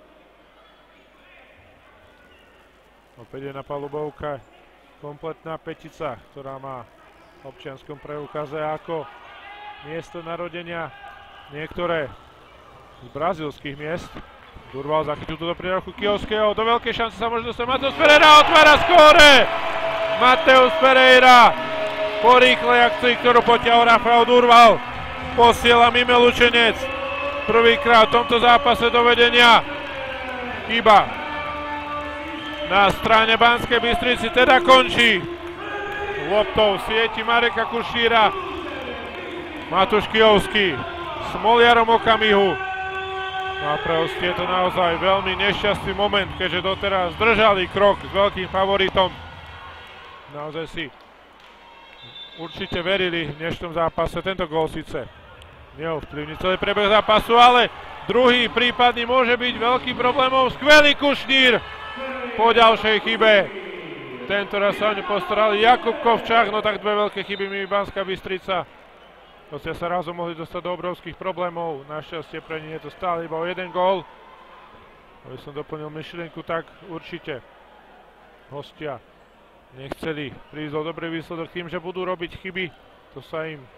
Opäť je na palubovke kompletná petica, ktorá má v občianskom preukaze ako miesto narodenia niektoré z brazílskych miest. Durval zachytil túto prihrávku Kijovského, do veľkej šance sa môže dostať Mateus Pereira, otvára skóre! Mateus Pereira po rýchlej akcii, ktorú potiahol Rafael Durval, posiela mimo Lučenec. Prvýkrát v tomto zápase do vedenia. Chyba na strane Banskej Bystrici teda končí. Loptou sieti Mareka Kušníra. Matúš Kijovský s Moliarom okamihu. No a pre hostie je to naozaj veľmi nešťastný moment, keďže doteraz držali krok s veľkým favoritom. Naozaj si určite verili v dnešnom zápase. Tento gól síce neovplyvní celý priebeh zápasu, ale druhý prípadný môže byť veľkým problémom. Skvelý Kušnír po ďalšej chybe. Tento raz sa o ne postarali Jakub Kovčák, no tak dve veľké chyby mi Banská Bystrica. Hostia sa razom mohli dostať do obrovských problémov. Našťastie pre nich je to stále iba o jeden gól. Aby som doplnil myšlienku, tak určite hostia nechceli prísť o dobrý výsledok tým, že budú robiť chyby. To sa im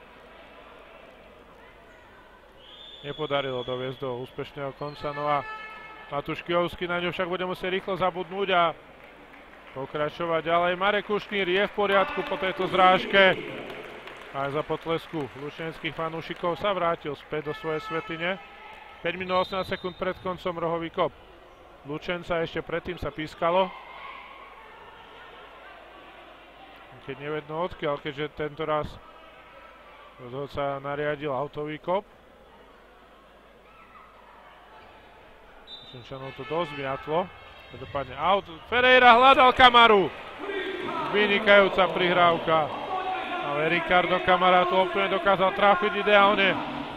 nepodarilo doviesť do úspešného konca. No a Matúš Kijovský na ňu však bude musieť rýchlo zabudnúť a pokračovať ďalej. Marek Kušnír je v poriadku po tejto zrážke. Aj za potlesku lučenských fanúšikov sa vrátil späť do svojej svätyne. päť minút osemnásť sekúnd pred koncom rohový kop. Lučenca ešte predtým sa pískalo. Keď nevedno odkiaľ, keďže tento raz rozhodca nariadil autový kop. Lučenčanov to dosť vyjatlo. Dopadne aut. Ferreira hľadal Kamaru. Vynikajúca prihrávka. Ale Ricardo Kamara tu opäť dokázal trafiť ideálne.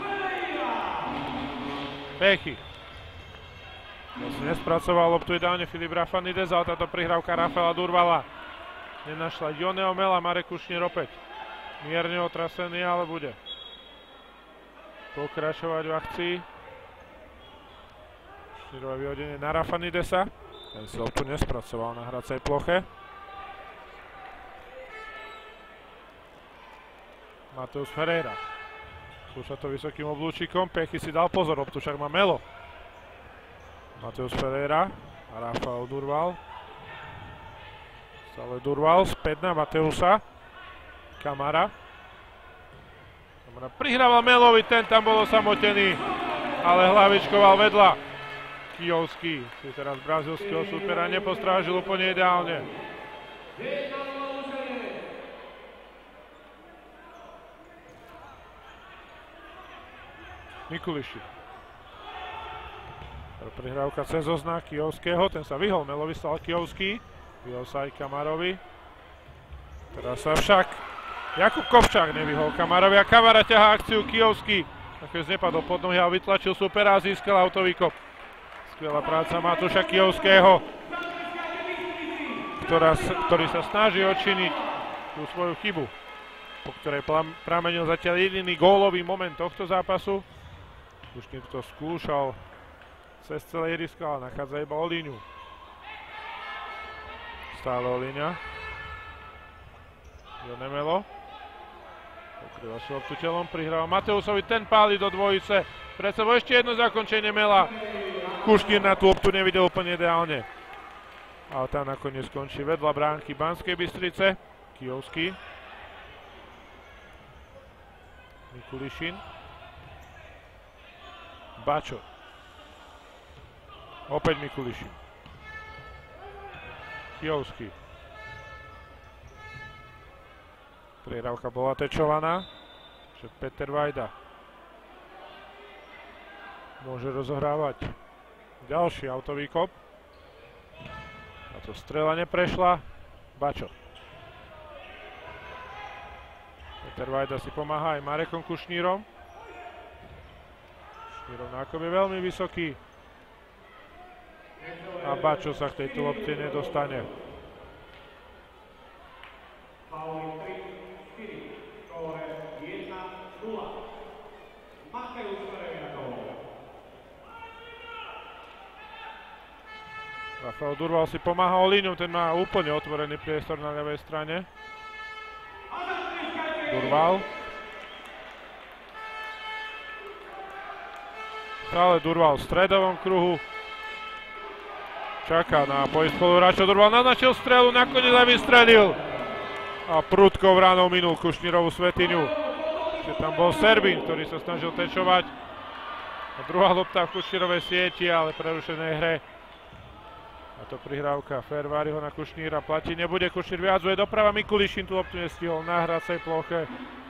Pechy. To si nespracoval loptu ideálne Filip Rafanides, ale táto prihrávka Rafaela Durvala nenašla Joneo Mela. Marek Kušnír opäť mierne otrasený, ale bude pokračovať v akcii. Kušnírové vyhodenie na Rafanidesa. Ten si loptu nespracoval na hracej ploche. Mateus Ferreira. Skúša to vysokým oblúčikom. Pechy si dal pozor, loptu však má Melo. Mateus Ferreira a Rafael Durval. Stále Durval, späť na Mateusa. Kamara. Kamara prihrával Melovi, ten tam bol osamotený, ale hlavičkoval vedľa. Kijovský si teraz brazílskeho súpera nepostrážil úplne ideálne. Mikuliši. Prihrávka cez oznak Kijovského, ten sa vyhol Melovi, stal Kijovský. Vyhol sa aj Kamarovi. Teraz sa však Jakub Kovčák nevyhol Kamarovi a Kamara ťahá akciu. Kijovský nakoniec nepadol pod nohy a vytlačil súpera a získal autový kop. Skvelá práca Matúša Kijovského, ktorá, ktorý sa snaží odčiniť tú svoju chybu, po ktorej pramenil zatiaľ jediný gólový moment tohto zápasu. Už niekto skúšal cez celé ihrisko, ale nachádza iba Olíňu. Stále Olíňa. Jonemelo. Pokrýva si loptu telom, prihráva Mateusovi, ten páli do dvojice. Pred sebou ešte jedno zakončenie Mela. Kušnír na tú loptu nevidel úplne ideálne. ale tá nakoniec skončí vedľa bránky Banskej Bystrice. Kijovský. Mikulišin. Bačo. Opäť Mikulišin. Kijovský. Prihrávka bola tečovaná. Že Peter Vajda môže rozohrávať ďalší autový kop. A to strela neprešla. Bačo. Peter Vajda si pomáha aj Marekom Kušnírom. Kušnírov nákop je veľmi vysoký. A Bačo sa k tejto lopte nedostane. Rafael Durval si pomáha Olíňom, ten má úplne otvorený priestor na ľavej strane. Durval. Stále Durval v stredovom kruhu. Čaká na pohyb spoluhráča. Durval naznačil strelu, nakoniec aj vystrelil. A prudkou ránou minul Kušnírovú svetiňu. Ešte tam bol Serbín, ktorý sa snažil tečovať. A druhá lopta v Kušnírovej sieti, ale prerušenej hre. A to prihrávka Ferváriho na Kušníra platí. Nebude, Kušnír vyhadzuje doprava. Mikulišin tú loptu nestihol na hracej ploche.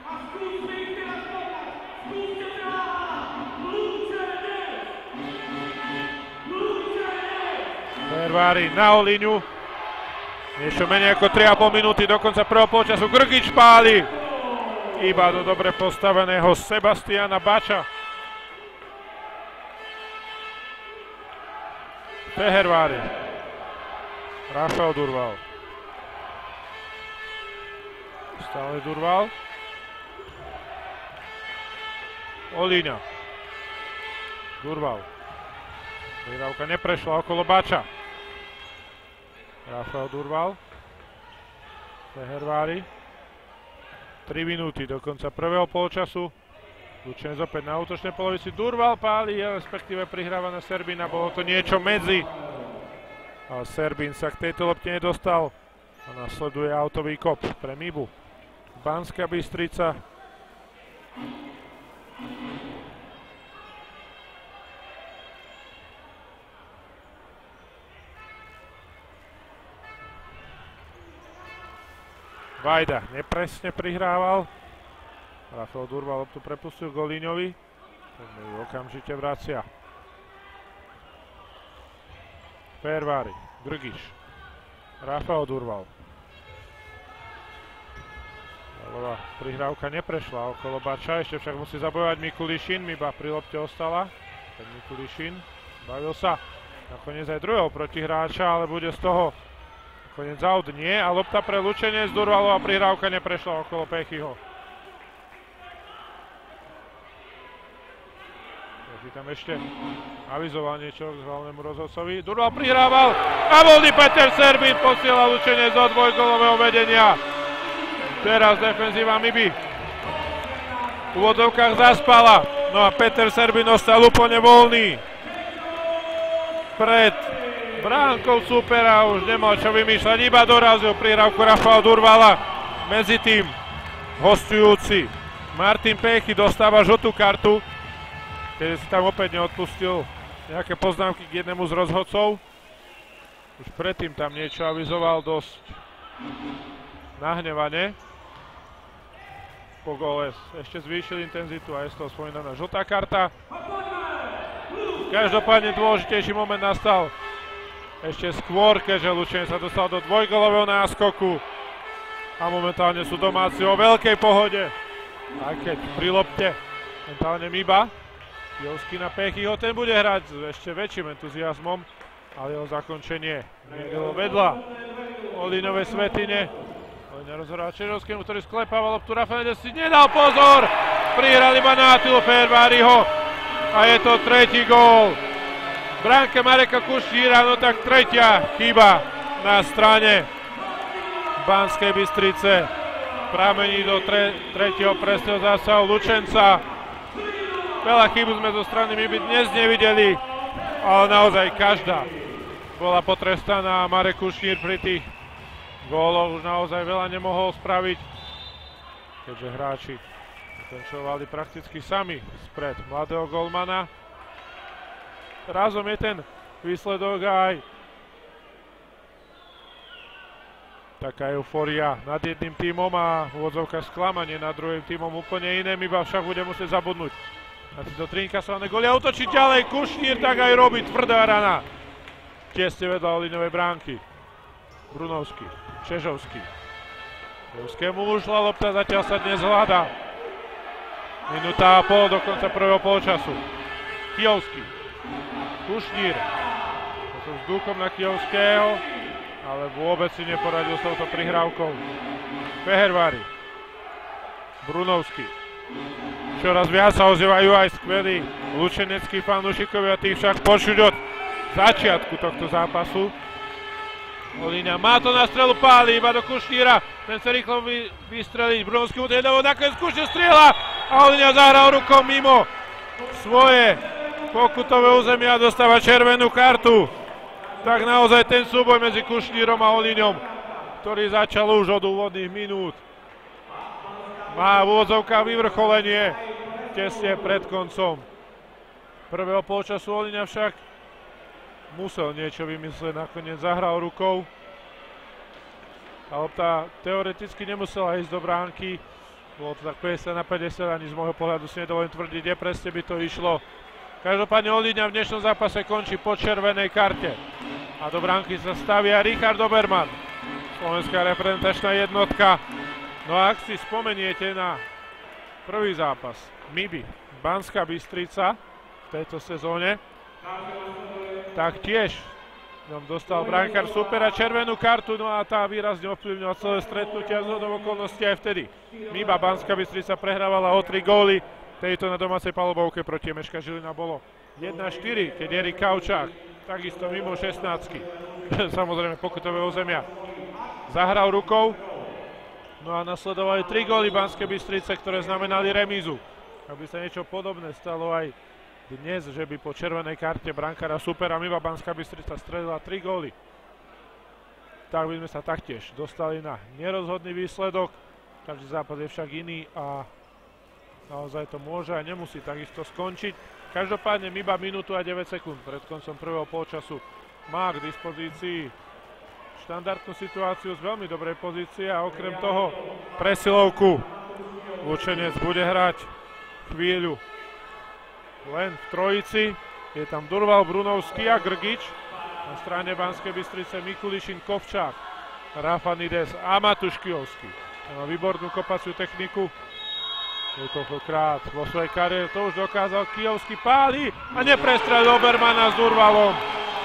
Fervári na Olíňu. Niečo menej ako tri a pol minúty do konca prvého polčasu. Grgič páli. Iba do dobre postaveného Sebastiana Bača. Fehervári. Rafael Durval. Stále Durval. Olíňa. Durval. Prihrávka neprešla okolo Bača. Rafael Durval. Fehervári. tri minúty do konca prvého polčasu. Lučenec opäť na útočnej polovici. Durval páli, respektíve prihráva na Serbína. Bolo to niečo medzi. Ale Serbín sa k tejto lopte nedostal. A nasleduje autový kop pre Mibu. Banská Bystrica. Vajda nepresne prihrával. Rafael Durval loptu prepustil Golíňovi. Ten ju okamžite vracia. Fervári, Grgiš, Rafael Durval. Ľavá prihrávka neprešla okolo Bača, ešte však musí zabojovať Mikulišin, Miba pri lopte ostala. Ten Mikulišin bavil sa nakoniec aj druhého protihráča, ale bude z toho nakoniec aut nie. A lopta pre Lučenec, Durvalová prihrávka neprešla okolo Pechyho. Tam ešte avizoval niečo k hlavnému rozhodcovi. Durval prihrával a voľný Peter Serbín posiela Lučenec do dvojgolového vedenia. Teraz defenzíva Miby v úvodovkách zaspala. No a Peter Serbín ostal úplne voľný. Pred bránkou súpera už nemal čo vymýšľať, iba dorazil prihrávku Rafaela Durvala. Medzi tým hostujúci Martin Pechy dostáva žltú kartu, keď si tam opäť neodpustil nejaké poznámky k jednému z rozhodcov. Už predtým tam niečo avizoval dosť nahnevane. Po góle ešte zvýšil intenzitu a je z toho spomínaná žltá karta. Každopádne dôležitejší moment nastal ešte skôr, keďže Lučenec sa dostal do dvojgólového náskoku a momentálne sú domáci o veľkej pohode. Aj keď pri lopte momentálne Miba. Kijovský na Pechyho, ten bude hrať s ešte väčším entuziasmom, ale jeho zakončenie nedelo vedľa Olíňovej svetine. Olíňa rozhráva Čerovskému, ktorý sklepával loptu. Rafael si nedal pozor, prihral iba na Atilu Ferváriho a je to tretí gól. Bránke Mareka Kušníra, no tak tretia chyba na strane Banskej Bystrice. Pramení do tre, tretieho presného zásahu Lučenca. Veľa chýb sme zo strany Miby dnes nevideli, ale naozaj každá bola potrestaná. Marek Kušnír pri tých góloch už naozaj veľa nemohol spraviť, keďže hráči ukončovali prakticky sami spred mladého golmana. Razom je ten výsledok aj taká eufória nad jedným tímom a úvodzovka sklamanie nad druhým tímom úplne iné. My však bude musieť zabudnúť na tieto tri inkasované góly a útočiť ďalej. Kušnír tak aj robí, tvrdá rana. Tesne vedľa Oliňovej bránky. Brunovský, Čežovský. Čežovskému ušla lopta, zatiaľ sa dnes hľadá. Minúta a pol do konca prvého polčasu. Kijovský. Kušnír. Potom vzduchom na Kijovského, ale vôbec si neporadil s touto prihrávkou. Fehervári. Brunovský. Čoraz viac sa ozývajú aj skvelí lučeneckí fanúšikovia, tých však počuť od začiatku tohto zápasu. Olíňa má to na strelu, páli iba do Kušníra. Ten sa rýchlo vy, vystreliť. Brunovský mu to jedného nakoniec Kušnír strieľa a Olíňa zahral rukou mimo svoje pokutové územie a dostáva červenú kartu. Tak naozaj ten súboj medzi Kušnírom a Olíňom, ktorý začal už od úvodných minút, má v úvodzovkách vyvrcholenie tesne pred koncom prvého polčasu. Olíňa však musel niečo vymyslieť, nakoniec zahral rukou. A lopta teoreticky nemusela ísť do bránky. Bolo to tak päťdesiat na päťdesiat, ani z môjho pohľadu si nedovolím tvrdiť, kde presne by to išlo. Každopádne Olíňa v dnešnom zápase končí po červenej karte. A do bránky sa stavia Richard Oberman, slovenská reprezentačná jednotka. No a ak si spomeniete na prvý zápas Miby Banská Bystrica v tejto sezóne, tak tiež nám dostal brankár supera červenú kartu, no a tá výrazne ovplyvnila celé stretnutia, zhodou okolností aj vtedy. Miba Banská Bystrica prehrávala o tri góly, tejto na domácej palubovke proti Meška Žilina bolo jedna štyri, keď Erik Kaučák, takisto mimo šestnáctky, samozrejme pokutové územia, zahral rukou. No a nasledovali tri góly Banskej Bystrice, ktoré znamenali remízu. Aby sa niečo podobné stalo aj dnes, že by po červenej karte brankára supera Miba Banská Bystrica strelila tri góly, tak by sme sa taktiež dostali na nerozhodný výsledok. Každý zápas je však iný a naozaj to môže a nemusí takisto skončiť. Každopádne Miba minútu a deväť sekúnd pred koncom prvého polčasu má k dispozícii štandardnú situáciu z veľmi dobrej pozície a okrem toho presilovku. Lučenec bude hrať chvíľu len v trojici. Je tam Durval, Brunovský a Grgič. Na strane Banskej Bystrice Mikulišin, Kovčák, Rafanides a Matúš Kijovský. Má výbornú kopaciu techniku. Niekoľkokrát vo svojej kariére to už dokázal. Kijovský páli a neprestrelil Obermana s Durvalom.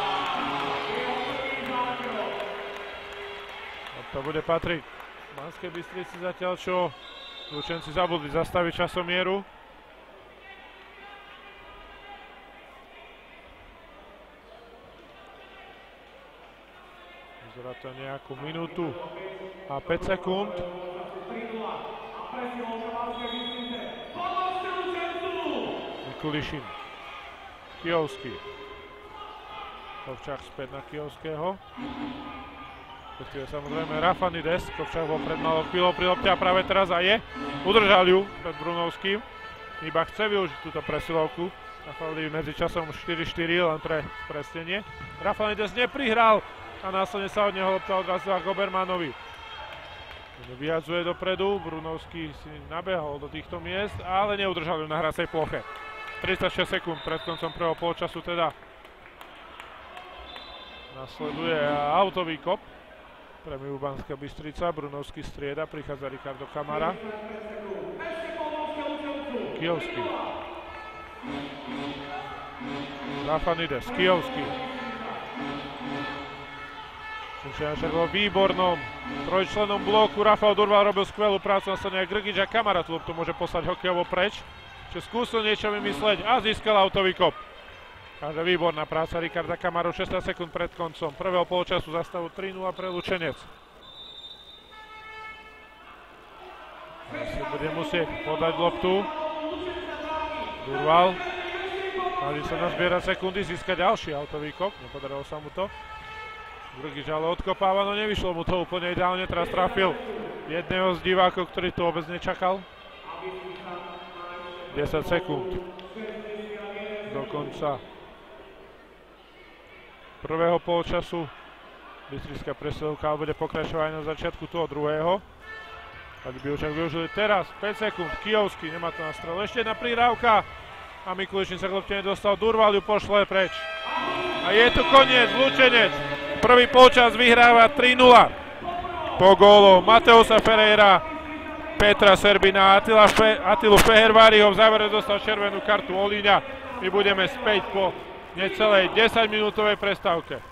To bude patriť Banskej Bystrici, zatiaľ čo Lučenci zabudli zastaviť časomieru. Vyzerá to nejakú minútu a päť sekúnd. Mikulišin, Kijovský. Kovčák späť na Kijovského. Samozrejme Rafanides, Kovčák bol pred malou chvíľou pri lopte a práve teraz a je. Udržal ju pred Brunovským. Iba chce využiť túto presilovku. Rafanides medzi časom štyri štyri len pre presnenie. Rafanides neprihral a následne sa od neho lopta odrazila k Obermanovi. Vyjadzuje dopredu, Brunovský si nabehol do týchto miest, ale neudržal ju na hracej ploche. tridsaťšesť sekúnd pred koncom prvého polčasu teda. Nasleduje autový kop pre Mibu Banská Bystrica, Brunovský strieda, prichádza Ricardo Kamara. Kijovský. Rafanides, Kijovský. Šimšian však vo výbornom trojčlennom bloku. Rafał Durval robil skvelú prácu, následne aj Grgič a Kamara tu loptu môže poslať hokejovo preč. Čo skúsil niečo vymysleť a získal autový kop. Takže výborná práca Ricarda Kamaru, šestnásť sekúnd pred koncom prvého polčasu za stavu tri nula pre Lučenec. Asi bude musieť podať loptu. Durval. Snaží sa nazbierať sekundy, získať ďalší autový kop, nepodarilo sa mu to. Grgič ale odkopáva, no nevyšlo mu to úplne ideálne, teraz trafil jedného z divákov, ktorý to vôbec nečakal. desať sekúnd do konca prvého polčasu. Bystrická presilovka bude pokračovať na začiatku toho druhého. Tak by už využili teraz, päť sekúnd, Kijovský, nemá to na strelu, ešte jedna prihrávka a Mikuličin sa k lopte nedostal, Durval ju pošle preč. A je tu koniec, Lučenec, prvý polčas vyhráva tri nula. Po gólu Mateusa Ferreira, Petra Serbina a Atila Fe, Atilu Feherváriho v závere dostal červenú kartu Olíňa. My budeme späť po necelej desaťminútovej prestávke.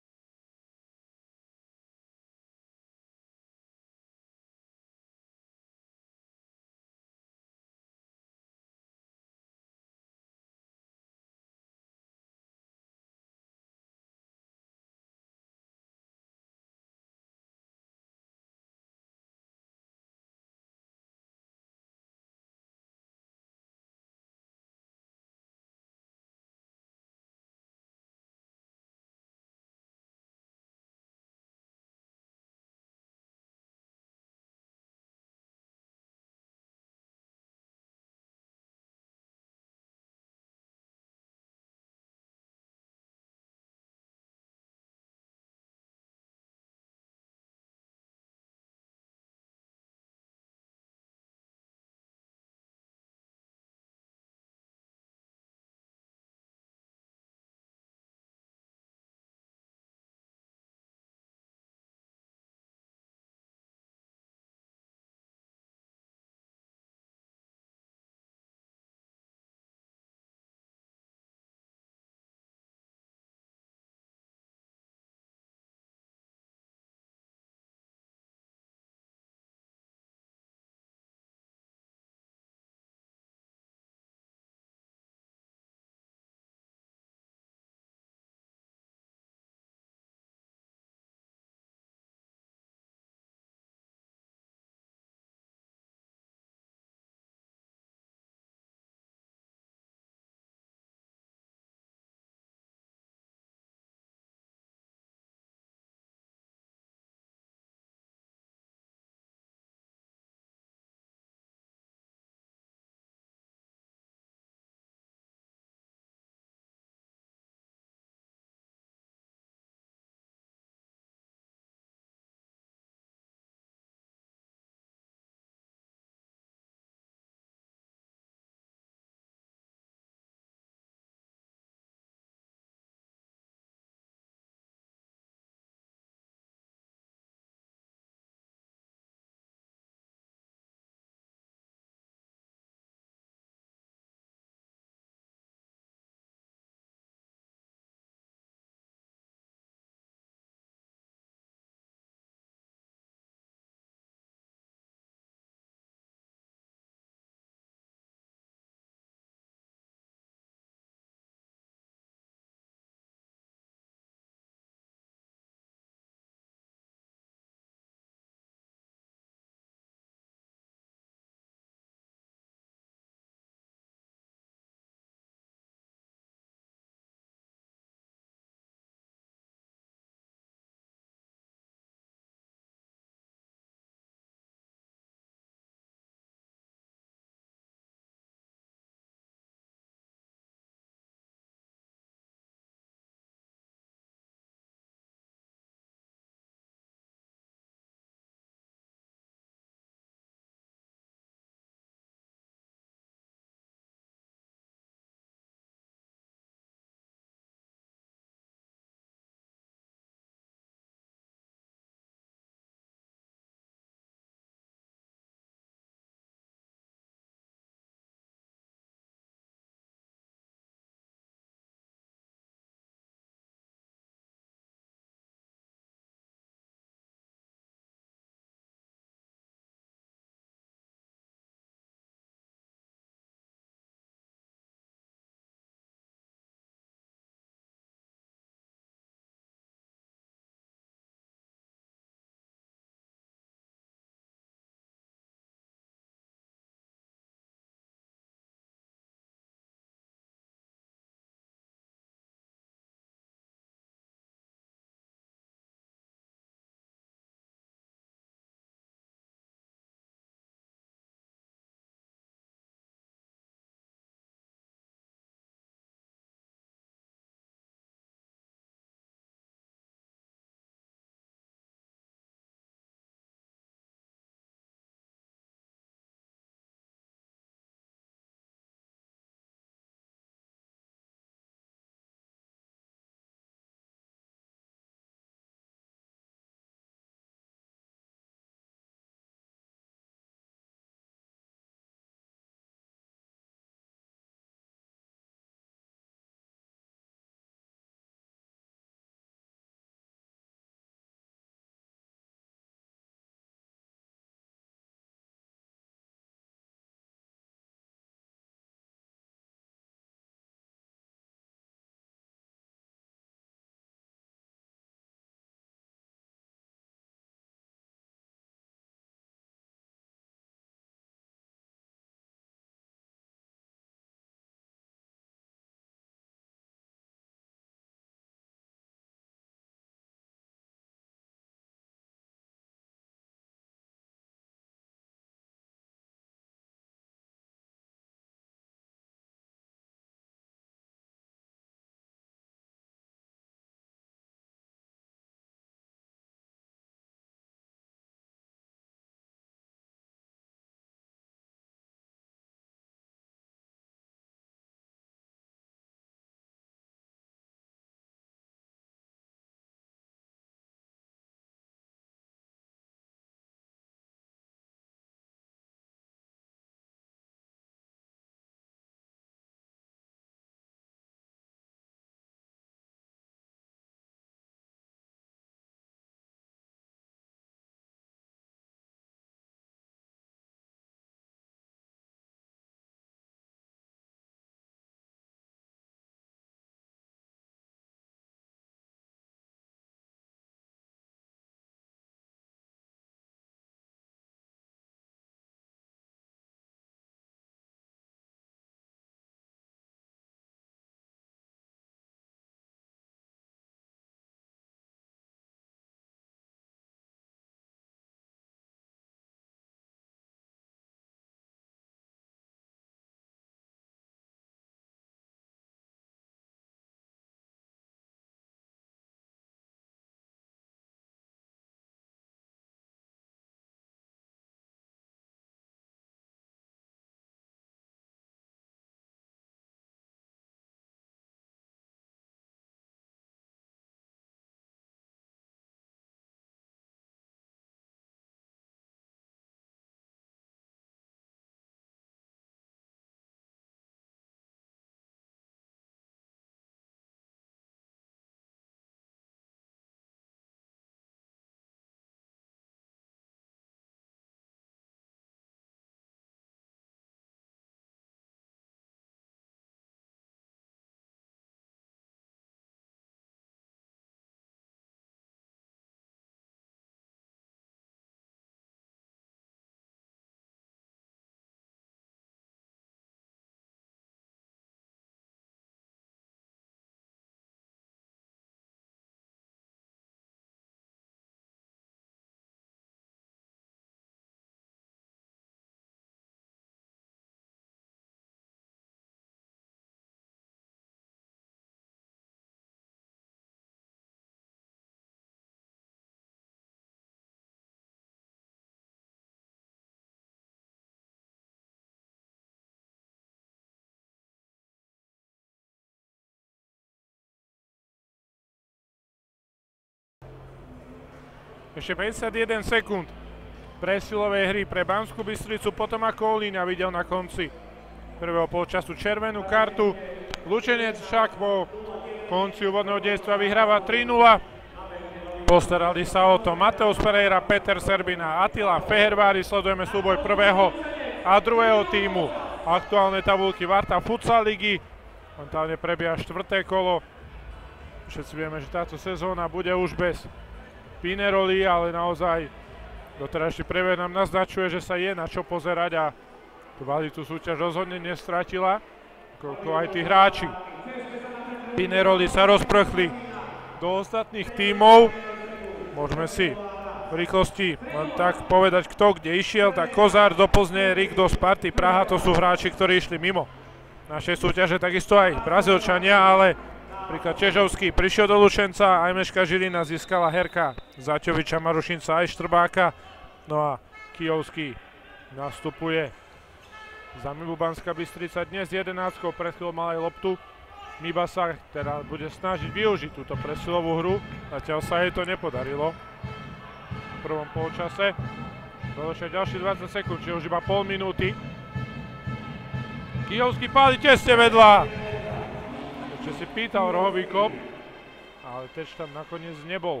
Ešte päťdesiatjeden sekúnd presilovej hry pre Banskú Bystricu, potom ako Olíňa videl na konci prvého polčasu červenú kartu. Lučenec však po konci úvodného dejstva vyhráva tri nula. Postarali sa o to Mateus Pereira, Peter Serbina, Attila Fehervári. Sledujeme súboj prvého a druhého tímu aktuálnej tabulky Varta Futsal ligy. Momentálne prebieha štvrté kolo. Všetci vieme, že táto sezóna bude už bez Pineroli, ale naozaj doterajší prieber nám naznačuje, že sa je na čo pozerať a kvalitu súťaž rozhodne nestratila, koľko aj tí hráči Pineroli sa rozprchli do ostatných tímov. Môžeme si v rýchlosti len tak povedať, kto kde išiel. Tak Kozár do Plzne, Rik do Sparty Praha, to sú hráči, ktorí išli mimo našej súťaže, takisto aj Brazílčania, ale napríklad Čežovský prišiel do Lučenca, aj Meška Žilina získala Herka Zaťoviča, Marušinca aj Štrbáka. No a Kijovský nastupuje za Mibu Banská Bystrica dnes jedenáctkou, pred chvíľou mal aj loptu. Miba sa teda bude snažiť využiť túto presilovú hru, zatiaľ sa jej to nepodarilo v prvom polčase. Doložia ďalších dvadsať sekúnd, čiže už iba pol minúty. Kijovský páli tesne vedľa. Ešte si pýtal rohový kop, ale teč tam nakoniec nebol.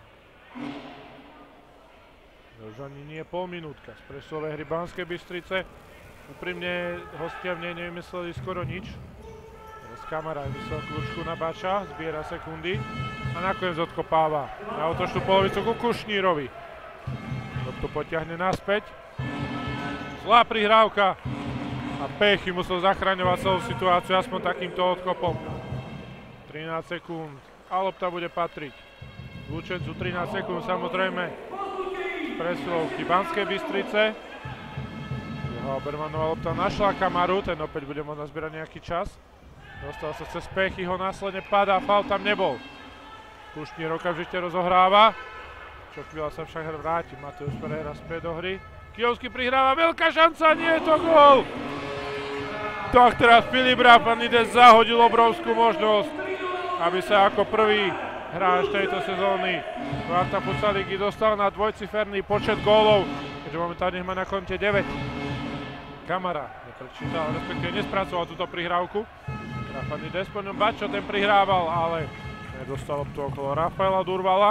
Už ani nie pol minútka z presilovej hry Banskej Bystrice. Úprimne hostia v nej nevymysleli skoro nič. Teraz Kamara vyslal kľúčku na Bača, zbiera sekundy a nakoniec odkopáva na útočnú polovicu ku Kušnírovi. To potiahne naspäť. Zlá prihrávka a Pechy musel zachraňovať celú situáciu aspoň takýmto odkopom. trinásť sekúnd a lopta bude patriť Lučencu. trinásť sekúnd samozrejme presilovky Banskej Bystrice. Obermanová lopta našla Kamaru, ten opäť bude môcť nazbierať nejaký čas. Dostal sa cez Pechyho, následne padá, faul tam nebol. Kušnír okamžite rozohráva. Čo chvíľa sa však vráti Mateus Pereira späť do hry. Kijovský prihráva, veľká šanca, nie je to gól! Tak teraz Filip Rafanides zahodil obrovskú možnosť, aby sa ako prvý hráč tejto sezóny Varta Futsal ligy dostal na dvojciferný počet gólov, keďže momentálne má na konte deväť. Kamara neprečítal, respektíve nespracoval túto prihrávku. Rafanides po ňom Bačo, ten prihrával, ale nedostal loptu okolo Rafaela Durvala.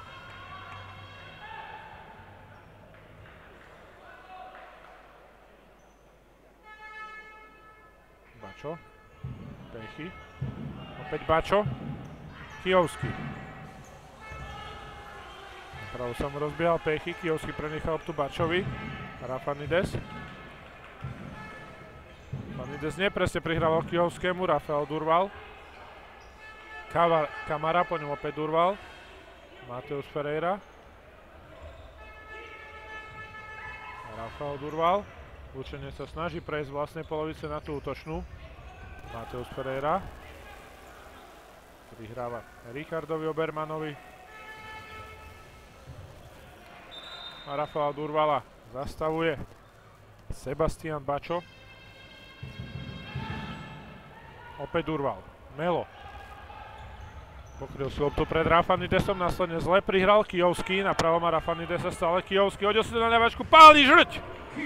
Bačo, Pechy, opäť Bačo, Kijovský. Napravo sa mu rozbiehal Pechy, Kijovský prenechal loptu Bačovi, Rafanides. Rafanides nepresne prihrával Kijovskému, Rafael Durval. Kavar, Kamara, po ňom opäť Durval. Mateus Pereira. Rafael Durval. Lučenec sa snaží prejsť z vlastnej polovice na tú útočnú. Mateus Pereira. Prihráva Richardovi Obermanovi. A Rafaela Durvala zastavuje Sebastian Bačo. Opäť Durval. Melo. Pokryl si loptu pred Rafanidesom, následne zle prihral Kijovský. Napravo má Rafanidesa stále Kijovský. Hodil si na ľavačku, páli žrť!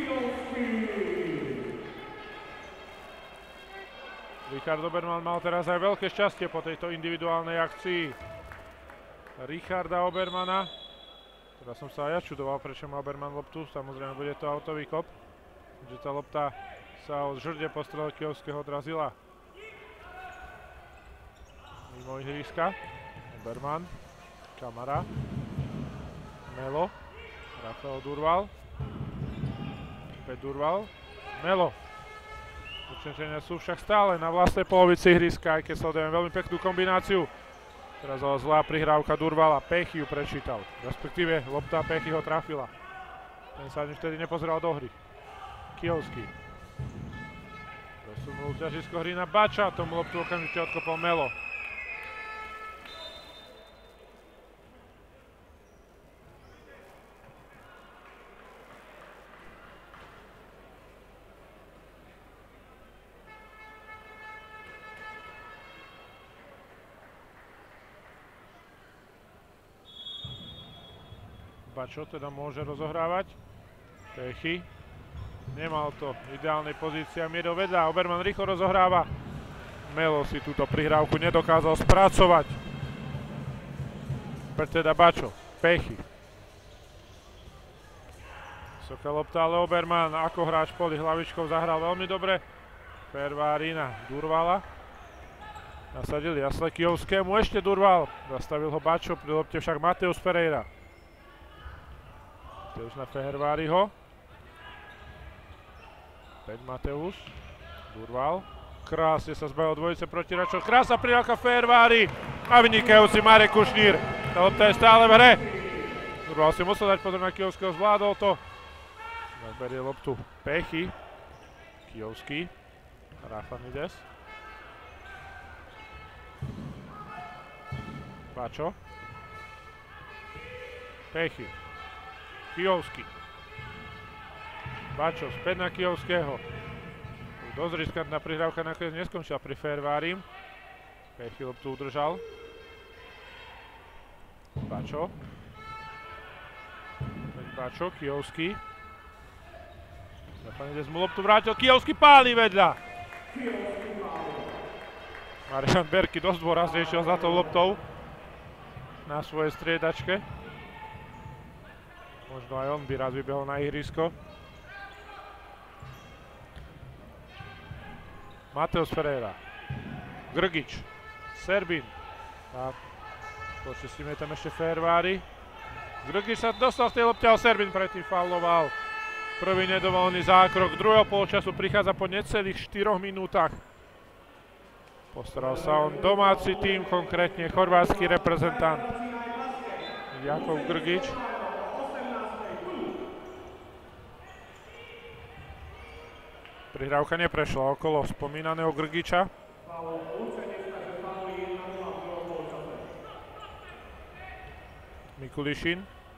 Richard Oberman mal teraz aj veľké šťastie po tejto individuálnej akcii Richarda Obermana. Teraz som sa aj ja čudoval, prečo má Oberman loptu. Samozrejme, bude to autový kop, že tá lopta sa od žrde po strele Kijovského odrazila mimo ihriska. Oberman, Kamara, Melo, Rafael Durval, opäť Durval, Melo. Lučenčania sú však stále na vlastnej polovici ihriska, aj keď sledujeme veľmi peknú kombináciu. Teraz ale zlá prihrávka Durvala, Pechy ju prečítal, respektíve lopta Pechy ho trafila. Ten sa ani vtedy nepozeral do hry. Kijovský. Presunul ťažisko hry na Bača, tomu loptu okamžite odkopol Melo. Bačo teda môže rozohrávať. Pechy. Nemal to v ideálnej pozícii a Miedo vedľa. Oberman rýchlo rozohráva. Melo si túto prihrávku nedokázal spracovať. Teda Bačo. Pechy. Vysoká lopta, ale Oberman ako hráč poli hlavičkou zahral veľmi dobre. Fervári na Durvala. Nasadili Jasle Kijovskému. Ešte Durval. Zastavil ho Bačo. Pri lopte však Mateus Ferreira. Mateus na Ferváriho. Opäť Mateus. Durval. Krásne sa zbavil dvojice proti Račov. Krásna prihrávka Fervári. A vynikajúci Marek Kušnír. Tá lopta je stále v hre. Durval si musel dať pozor na Kijovského. Zvládol to. Berie loptu Pechy. Kijovský. Rafanides. Bačo. Pechy. Kijovský. Bačo späť na Kijovského. Dosť riskantná prihrávka nakoniec neskončila pri Fervárim. Pechy loptu udržal. Bačo. Bačo, Kijovský. Rafanides mu loptu vrátil. Kijovský páli vedľa. Marian Berky dosť dôrazne išiel za tou loptou na svojej striedačke. Možno aj on by rád vybehol na ihrisko. Mateus Ferreira. Grgič. Serbin. A počne s tým je tam ešte Fervári. Grgič sa dostal z tej lopte, ale Serbin predtým fauloval. Prvý nedovolený zákrok. Druhého polčasu prichádza po necelých štyroch minútach. Postaral sa on domáci tým, konkrétne chorvátsky reprezentant Jakov Grgič. Prihrávka neprešla okolo spomínaného Grgiča. Mikulišin.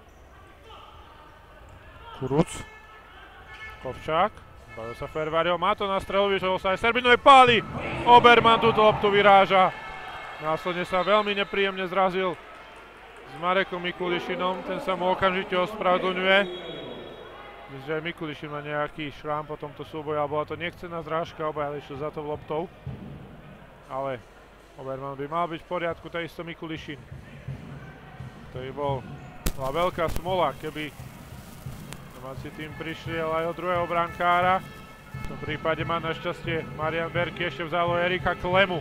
Kuruc. Kovčák. Bavil sa Ferváriho. Má to na strelu, vyšol sa aj Serbinovi páli. Oberman túto loptu vyráža. Následne sa veľmi nepríjemne zrazil s Marekom Mikulišinom. Ten sa mu okamžite ospravedlňuje. Myslím, že aj Mikulišin má nejaký šrám po tomto súboji, ale bola to nechcená zrážka, obaja išli za to loptou. Ale Oberman by mal byť v poriadku, takisto Mikulišin. To by bol, bola veľká smola, keby domáci tým prišli, ale aj od druhého brankára. V tom prípade má našťastie Marian Berky ešte v zálohe Erika Klemu.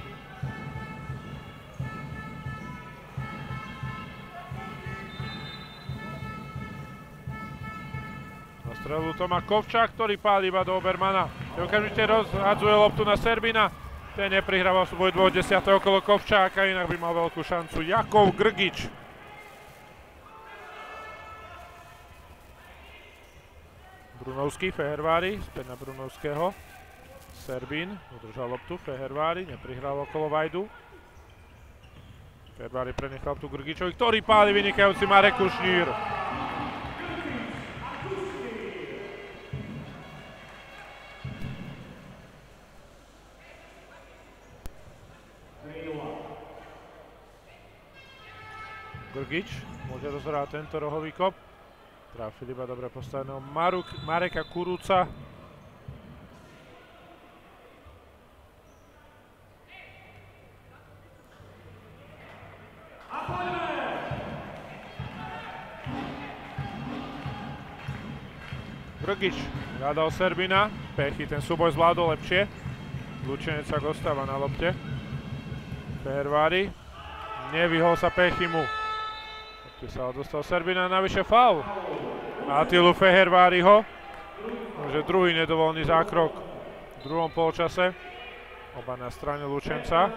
Strelu to má Kovčák, ktorý páli iba do Obermana. Okamžite rozhadzuje loptu na Serbina. Ten neprihrával súboj dvoch desiatého okolo Kovčáka, inak by mal veľkú šancu Jakov Grgič. Brunovský, Fehervári, späť na Brunovského. Serbin udržal loptu, Fehervári, neprihral okolo Vajdu. Fehervári prenechal loptu Grgičovi, ktorý páli vynikajúci Marek Kušnír. Grgič môže rozhrávať tento rohový kop. Trafil iba dobre postaveného Maruk, Mareka Kuruca. Grgič hľadal Serbina. Pechy ten súboj zvládol lepšie. Lučenec sa ostáva na lopte. Fervári. Nevyhol sa Pechymu. Tu sa dostal Serbina, navyše faul. Atilu Feherváriho. Takže druhý nedovolený zákrok v druhom polčase. Oba na strane Lučenca.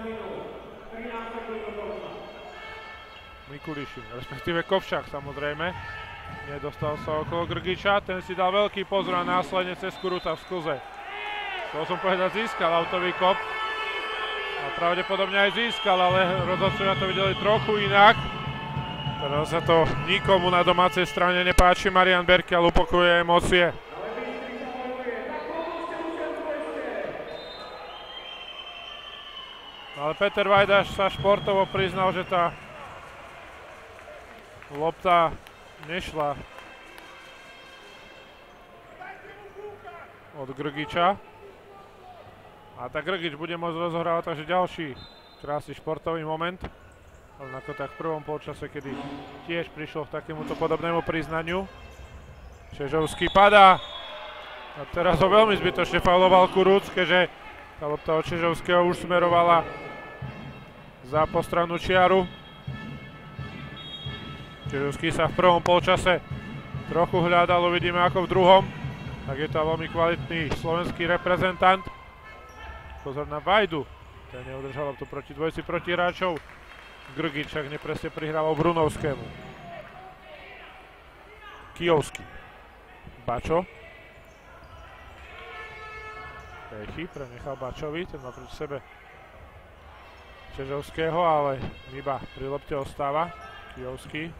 Mikulišin, respektíve Kovčák samozrejme. Nedostal sa okolo Grgiča, ten si dal veľký pozor a následne cez Kuruca v sklze. To som povedať, získal autový kop. A pravdepodobne aj získal, ale rozhodcovia to videli trochu inak. Teraz sa to nikomu na domácej strane nepáči. Marian Berky, ale upokojuje emócie. Ale Peter Vajdaš sa športovo priznal, že tá lopta nešla od Grgiča. A tak Grgič bude môcť rozohrávať, takže ďalší krásny športový moment. Rovnako tak v prvom polčase, kedy tiež prišlo k takémuto podobnému priznaniu. Čežovský padá. A teraz ho veľmi zbytočne fauloval Kuruc, keďže tá lopta od Čežovského už smerovala za postrannú čiaru. Čežovský sa v prvom polčase trochu hľadal, uvidíme ako v druhom. Tak je to veľmi kvalitný slovenský reprezentant. Pozor na Vajdu. Ten neudržal loptu proti dvojici protihráčov. Grgič však nepresne prihrával Brunovskému. Kijovský. Bačo. Pechy prenechal Bačovi, ten má proti sebe Čežovského, ale iba pri lopte ostáva. Kijovský.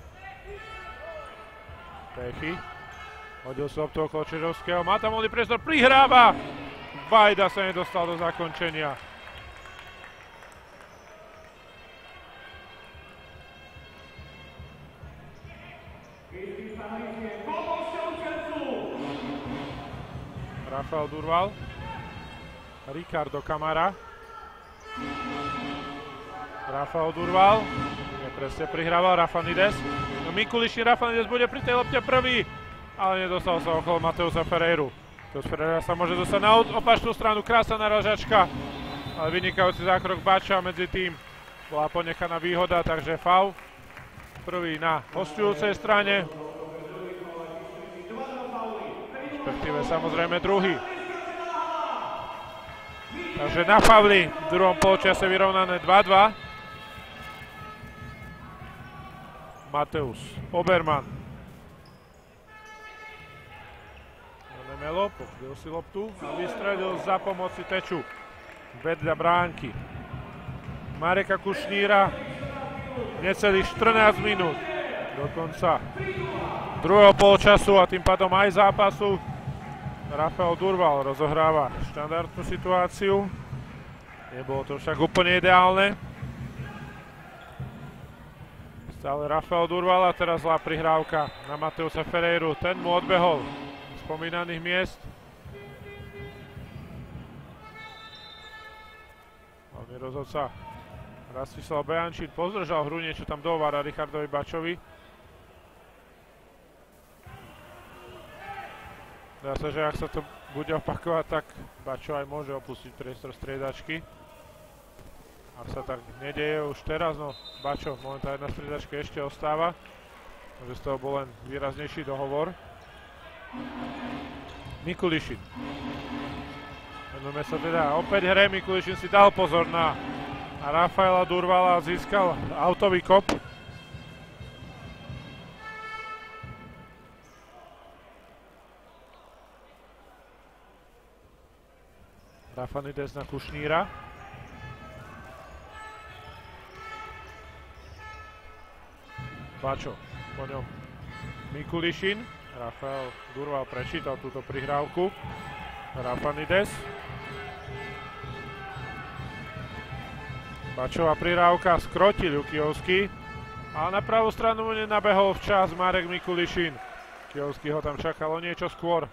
Pechy. Hodil sa loptu okolo Čežovského, má tam voľný priestor, prihráva! Vajda sa nedostal do zakončenia. Rafael Durval. Ricardo Kamara. Rafael Durval. Nepresne prihrával Rafanides. No Mikulišin Rafanides bude pri tej lopte prvý, ale nedostal sa okolo Mateusa Ferreiru. Mateus Ferreira sa môže dostať na opačnú stranu. Krásna naražačka, ale vynikajúci zákrok Bača, medzi tým bola ponechaná výhoda, takže faul. Prvý na hosťujúcej strane. Respektíve samozrejme druhý. Takže na fauli v druhom polčase vyrovnané dva dva. Mateus Oberman. Nemelo, pochdil si loptu a vystredil za pomoci Teču. Vedľa bránky. Mareka Kušníra. Necelých štrnásť minút do konca druhého polčasu a tým pádom aj zápasu. Rafael Durval rozohráva štandardnú situáciu. Nebolo to však úplne ideálne. Stále Rafael Durval a teraz zlá prihrávka na Mateusa Ferreiru. Ten mu odbehol z spomínaných miest. Hlavný rozhodca Rastislav Bejančín pozdržal hru, niečo tam dohovára Richardovi Bačovi. Dá sa, že ak sa to bude opakovať, tak Bačo aj môže opustiť priestor striedačky. Ak sa tak nedeje už teraz, no Bačo momentálne na striedačke ešte ostáva. Takže z toho bol len výraznejší dohovor. Mikulišin. Venujeme sa teda opäť hre, Mikulišin si dal pozor na Rafaela Durvala, získal autový kop. Rafanides na Kušníra. Bačo, po ňom Mikulišin. Rafael Durval prečítal túto prihrávku. Rafanides. Bačová prihrávka, skrotil ju Kijovský. Ale na pravú stranu mu nenabehol včas Marek Mikulišin. Kijovský ho tam čakal o niečo skôr.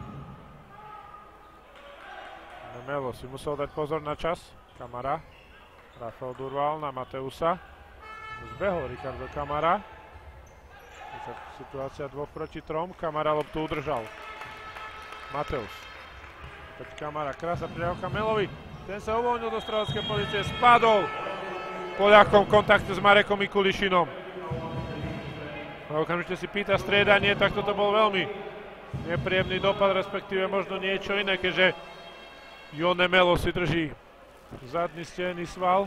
Melo si musel dať pozor na čas. Kamara. Rafael Durval na Mateusa. Zbehol Ricardo Kamara. Situácia dvoch proti trom. Kamara loptu udržal. Mateus. Teď Kamara. Krásna prihrávka Melovi. Ten sa uvoľnil do streleckej pozície. Spadol po ľahkom kontakte s Marekom Mikulišinom. A okamžite si pýta striedanie, tak toto bol veľmi nepríjemný dopad, respektíve možno niečo iné, keďže Jone Melo si drží zadný stehný sval.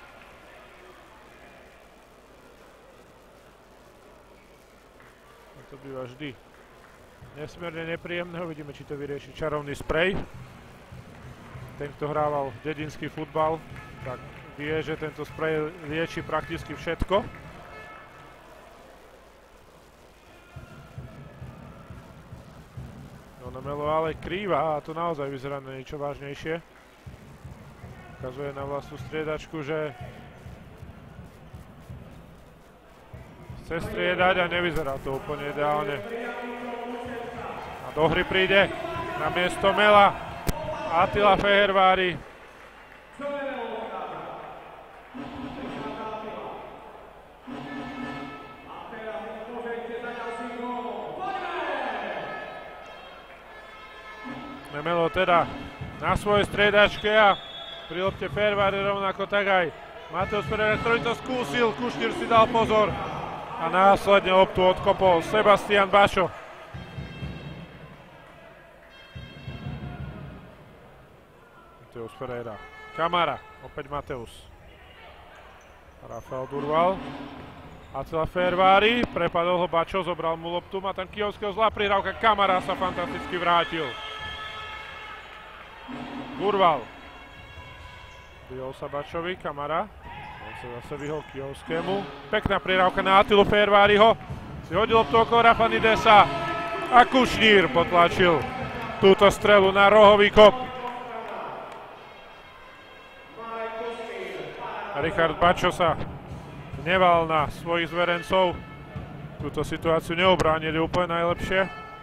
A to býva vždy nesmierne nepríjemné. Vidíme, či to vyrieši čarovný sprej. Ten, kto hrával dedinský futbal, tak vie, že tento sprej lieči prakticky všetko. Melo ale krýva a to naozaj vyzerá na niečo vážnejšie. Ukazuje na vlastnú striedačku, že chce striedať a nevyzerá to úplne ideálne. A do hry príde na miesto Mela Attila Fehervári. Melo teda na svojej striedačke a pri lopte Fehervári rovnako tak aj Mateus Pereira, ktorý to skúsil, Kušnir si dal pozor a následne loptu odkopol Sebastian Bašo. Mateus Pereira, Kamara, opäť Mateus. Rafael Durval, Attila Fehervári, prepadol ho Bačo, zobral mu loptu, má tam Kijovského, zlá prihrávka, Kamara sa fantasticky vrátil. Durval. Vyhol sa Bačovi, Kamara. On sa zase vyhol Kijovskému. Pekná prihrávka na Attilu Feherváriho. Si hodil loptu okolo Rafanidesa. A Kušnír potlačil túto strelu na rohový kop. Richard Bačo sa hneval na svojich zverencov. Túto situáciu neobránili úplne najlepšie.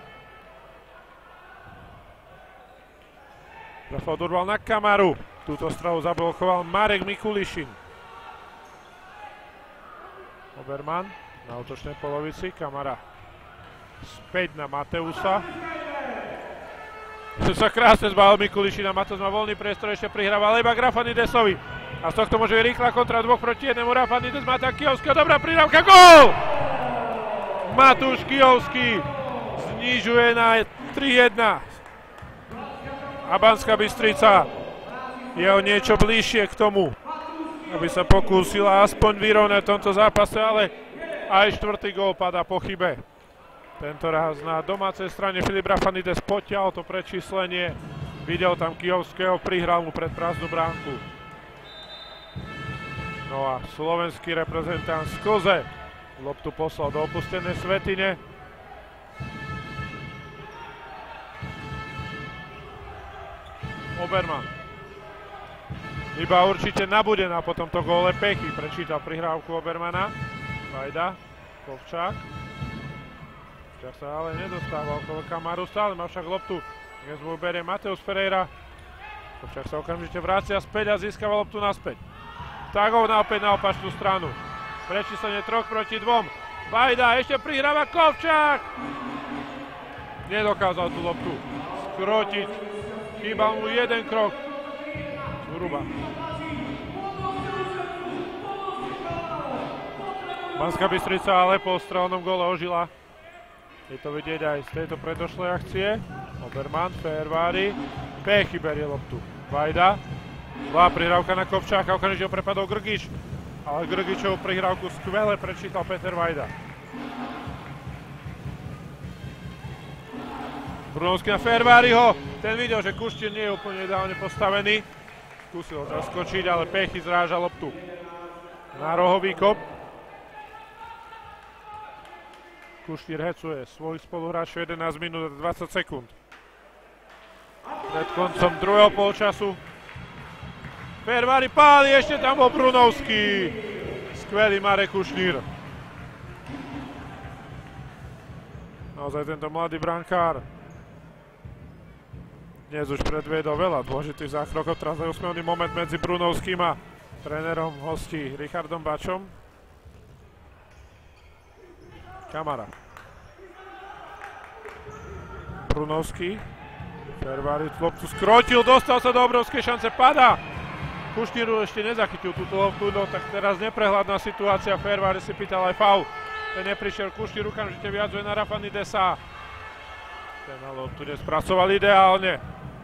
Rafael Durval na Kamaru. Túto strelu zablokoval Marek Mikulišin. Oberman na útočnej polovici. Kamara späť na Mateusa. Sa krásne zbavil Mikulišina. Mateus má voľný priestor, ešte prihráva Lejba k Rafanidesovi. A z tohto môže byť rýchla kontra dvoch proti jednému. Rafanides má tam Kijovského. Dobrá prihrávka. Gól! Matúš Kijovský znižuje na tri jedna. A Banská Bystrica je o niečo bližšie k tomu, aby sa pokúsila aspoň vyrovnať v tomto zápase, ale aj štvrtý gól padá po chybe. Tento raz na domácej strane Filip Rafanides potiaľ to prečíslenie. Videl tam Kijovského, prihral mu pred prázdnu bránku. No a slovenský reprezentant z Koze loptu poslal do opustenej svetine. Oberman. Iba určite nabude na potom to góle Pechy. Prečítal prihrávku Obermana. Vajda. Kovčák. Kovčák sa ale nedostáva okolo Kamaru. Stále má však loptu. Dnes mu berie Mateus Pereira. Kovčák sa okamžite vracia späť a získava loptu naspäť. Tagovna opäť na opačnú stranu. Prečíslenie troch proti dvom. Vajda ešte prihráva Kovčák. Nedokázal tú loptu skrotiť. Chýbal mu jeden krok. Zhruba. Banská Bystrica ale po strelnom góle ožila. Je to vidieť aj z tejto predošlej akcie. Oberman, Fehervári. Pechy berie loptu. Vajda. Zlá prihrávka na Kovčáka. Okamžite ho prepadol Grgič. Ale Grgičovú prihrávku skvele prečítal Peter Vajda. Brunovský na Feherváriho. Ten videl, že Kuštín nie je úplne ideálne postavený. Skúsil ho zaskočiť, ale Pechy zráža loptu na rohový kop. Kuštín hecuje svojich spoluhráčov jedenásť minút a dvadsať sekúnd. Pred koncom druhého polčasu. Fehervári páli, ešte tam bol Brunovský. Skvelý Marek Kušnír. Naozaj tento mladý brankár dnes už predviedol veľa dôležitých zákrokov. Teraz je úsmevný moment medzi Brunovským a trénerom hostí Richardom Bačom. Kamara. Brunovský. Fehervári loptu skrotil, dostal sa do obrovskej šance, padá. Kušníru ešte nezachytil túto loptu, no tak teraz neprehľadná situácia. Fehervári si pýtal aj faul. Ten neprišiel, Kušnír okamžite vyjadzuje na Rafanidesa. Ten ale tu nespracoval ideálne.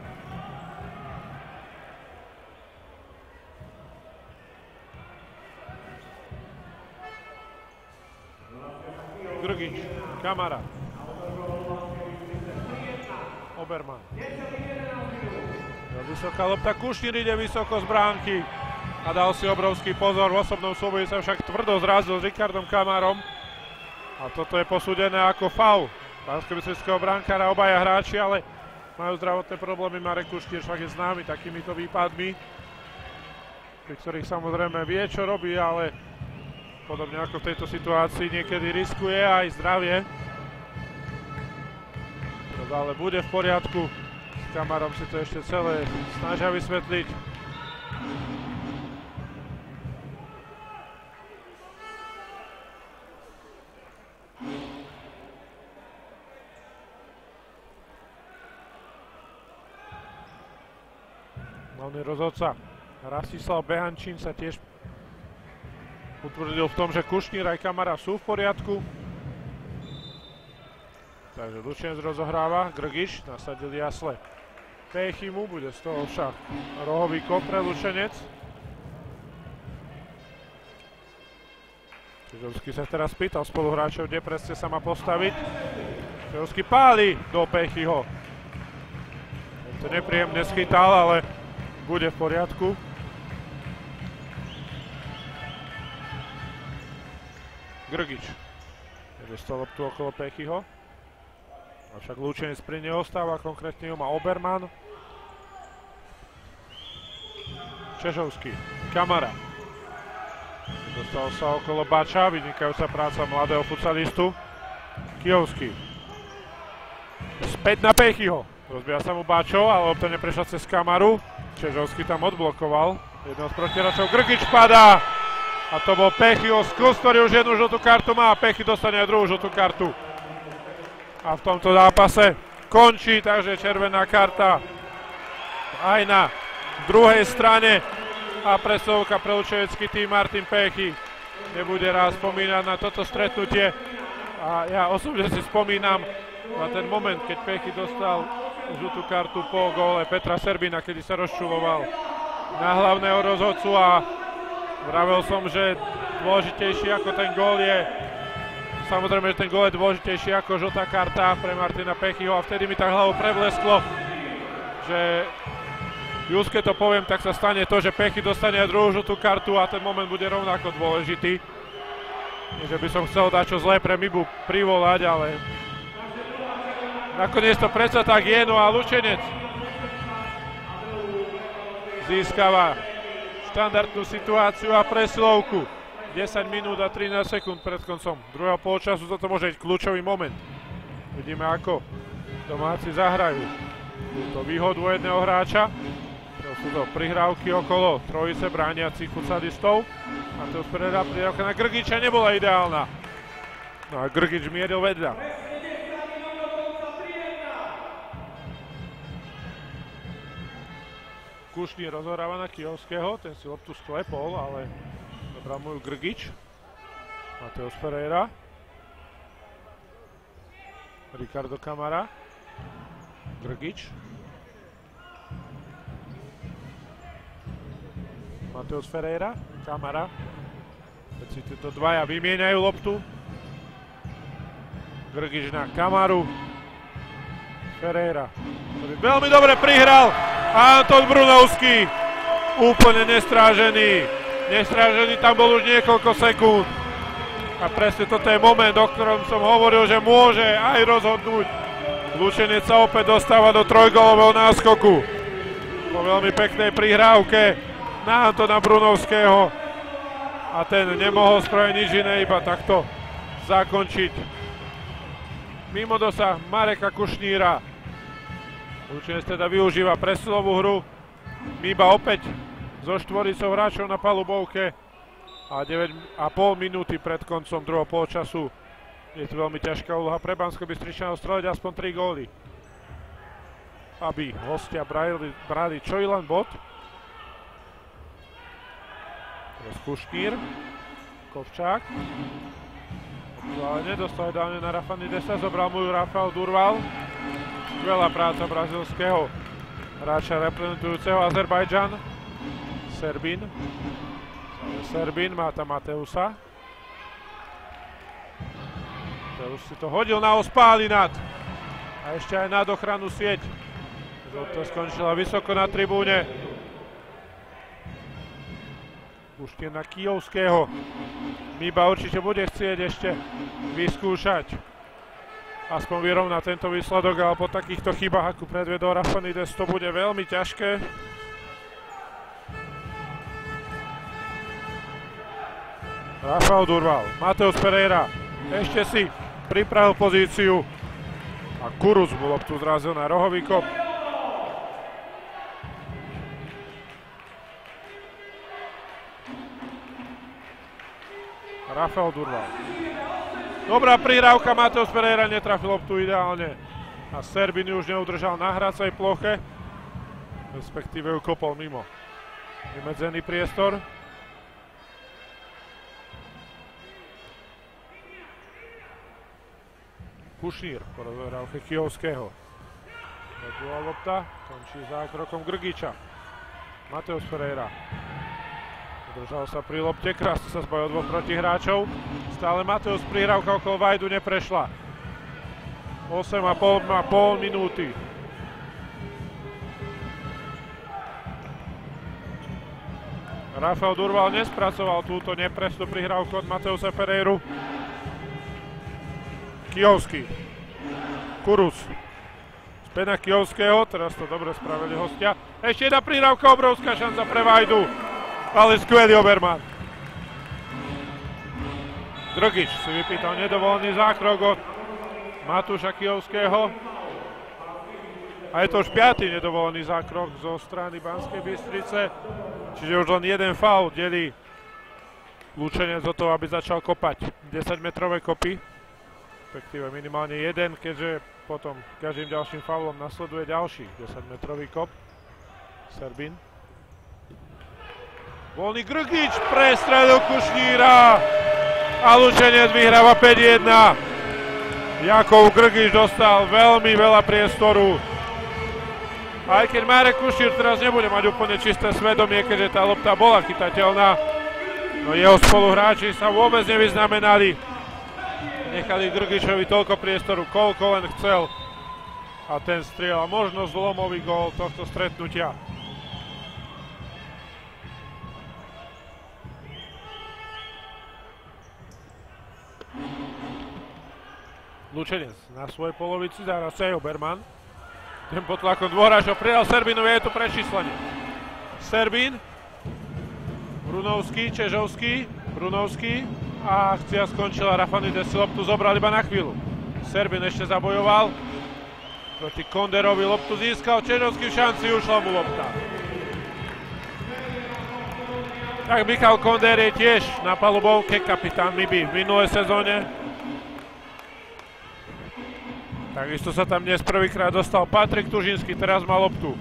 Grgič, Kamara. Oberman. Vysoká lopta, Kušnír ide vysoko z bránky a dal si obrovský pozor. V osobnom súboji sa však tvrdo zrazil s Richardom Kamarom. A toto je posúdené ako faul banskobystrického brankára, obaja hráči, ale majú zdravotné problémy. Marek Kušnír však je známy takýmito výpadmi, pri ktorých samozrejme vie, čo robí, ale podobne ako v tejto situácii niekedy riskuje aj zdravie. Ale bude v poriadku. S Kamarom si to ešte celé snažia vysvetliť. Hlavný rozhodca Rastislav Behančín sa tiež potvrdil v tom, že Kušnír aj Kamara sú v poriadku. Takže Lučenec rozohráva, Grgiš nasadil jasle Péchymu, bude z toho však rohový kop pre Lučenec. Čižovský sa teraz pýtal spoluhráčov, kde presne sa má postaviť. Čižovský páli do Péchyho. To nepríjemne schytal, ale bude v poriadku. Grgič. Dostal loptu okolo Péchyho. Avšak Lučenec pri neho ostáva, konkrétne ho má Oberman. Čežovský, Kamara. Dostal sa okolo Bača, vynikajúca práca mladého futsalistu. Kijovský. Späť na Péchyho. Rozbíja sa mu Bačo, ale lopta neprešla cez Kamaru. Čežovský tam odblokoval. Jedného z protiračov. Grgič padá. A to bol Péchyho skús, ktorý už jednu žltú kartu má. Péchy dostane aj druhú žltú kartu. A v tomto zápase končí, takže červená karta aj na druhej strane a presovka pre lučenecký tým Martin Péchy nebude raz spomínať na toto stretnutie a ja osobne si spomínam na ten moment, keď Péchy dostal žltú kartu po góle Petra Serbina, kedy sa rozčuloval na hlavného rozhodcu a vravel som, že dôležitejší ako ten gól je samozrejme, že ten gól je dôležitejší ako žltá karta pre Martina Péchyho a vtedy mi tak hlavou preblesklo, že Juske to poviem, tak sa stane to, že Péchy dostane aj druhú žltú kartu a ten moment bude rovnako dôležitý. Nie, že by som chcel dať čo zlé pre Mibu privolať, ale nakoniec to predsa tak je, no a Lučenec získava štandardnú situáciu a presilovku. desať minút a trinásť sekúnd pred koncom druhého polčasu, toto môže byť kľúčový moment. Vidíme, ako domáci zahrajú túto výhodu jedného hráča. To sú to prihrávky okolo trojice brániacich futsalistov. A to spreda prihrávka na Grgiča nebola ideálna. No a Grgič mieril vedľa. Kušnír rozohráva na Kijovského, ten si loptu sklepol, ale Bramujú Grgič, Mateus Ferreira, Ricardo Kamara, Grgič, Mateus Ferreira, Kamara, keď si títo dvaja vymieňajú loptu, Grgič na Kamaru, Ferreira, ktorý veľmi dobre prihral a Anton Brunovský, úplne nestrážený. Nestrážený tam bol už niekoľko sekúnd. A presne toto je moment, o ktorom som hovoril, že môže aj rozhodnúť. Lučenec sa opäť dostáva do trojgólového náskoku. Po veľmi peknej prihrávke na Antona Brunovského. A ten nemohol spraviť nič iné, iba takto zakončiť. Mimo dosah Mareka Kušníra. Lučenec teda využíva presilovú hru. Miba opäť so štvoricou hráčov na palubovke a deväť a pol minúty pred koncom druhého polčasu. Je to veľmi ťažká úloha pre Banskobystričanov streliť aspoň tri góly, aby hostia brali, brali čo i len bod. Teraz Kušnír, Kovčák, ale nedostal dávne na Rafanidesa, zobral mu Rafael Durval. Skvelá práca brazilského hráča reprezentujúceho Azerbajdžan. Serbin. Serbin má tam Mateusa. Mateus si to hodil na Ospálinat. A ešte aj nad ochranu sieť. To skončila vysoko na tribúne. Kušnír na Kijovského. Miba určite bude chcieť ešte vyskúšať aspoň vyrovnať tento výsledok, ale po takýchto chybách, ako predvedol Rafanides, to bude veľmi ťažké. Rafael Durval, Mateus Pereira ešte si pripravil pozíciu a Kurus mu loptu zrazil na rohový kop. Rafael Durval. Dobrá prihrávka, Mateus Pereira netrafil loptu ideálne a Serbin už neudržal na hracej ploche, respektíve ju kopol mimo. Vymedzený priestor. Kušnír porozohral Kijovského. Vedula lopta, končí zákrokom Grgiča. Mateus Pereira. Udržal sa pri lopte, krásne sa zbavil dvoch protihráčov. Stále Mateus, prihrávka okolo Vajdu neprešla. osem a pol minúty. Rafael Durval nespracoval túto nepresnú prihrávku od Mateusa Pereiru. Kijovský. Kurus. Späť na Kijovského, teraz to dobre spravili hostia. Ešte jedna prihrávka, obrovská šanca pre Vajdu. Ale skvelý Oberman. Drgič si vypýtal nedovolený zákrok od Matúša Kijovského. A je to už piaty nedovolený zákrok zo strany Banskej Bystrice. Čiže už len jeden faul delí Lučenec od toho, aby začal kopať desaťmetrové kopy. Respektíve minimálne jeden, keďže potom každým ďalším faulom nasleduje ďalší desaťmetrový kop. Serbin. Voľný Grgič prestrelil Kušníra a Lučenec vyhráva päť jedna. Jakov Grgič dostal veľmi veľa priestoru. Aj keď Marek Kušnír teraz nebude mať úplne čisté svedomie, keďže tá lopta bola chytateľná, no jeho spoluhráči sa vôbec nevyznamenali. Nechali Grgičovi toľko priestoru, koľko len chcel. A ten strieľa možno zlomový gól tohto stretnutia. Lučenec na svojej polovici, záraz sa je Oberman. Ten pod tlakom dvohráčov pridal Serbinovi, je tu prečíslenie. Serbin, Brunovský, Čežovský, Brunovský a akcia skončila. Rafanides si loptu zobral iba na chvíľu. Serbin ešte zabojoval. Proti Konderovi loptu získal, Čežovský v šanci, ušla mu lopta. Tak Michal Konder je tiež na palubovke, kapitán Miby v minulej sezóne. Takisto sa tam dnes prvýkrát dostal Patrik Tužinský, teraz má loptu.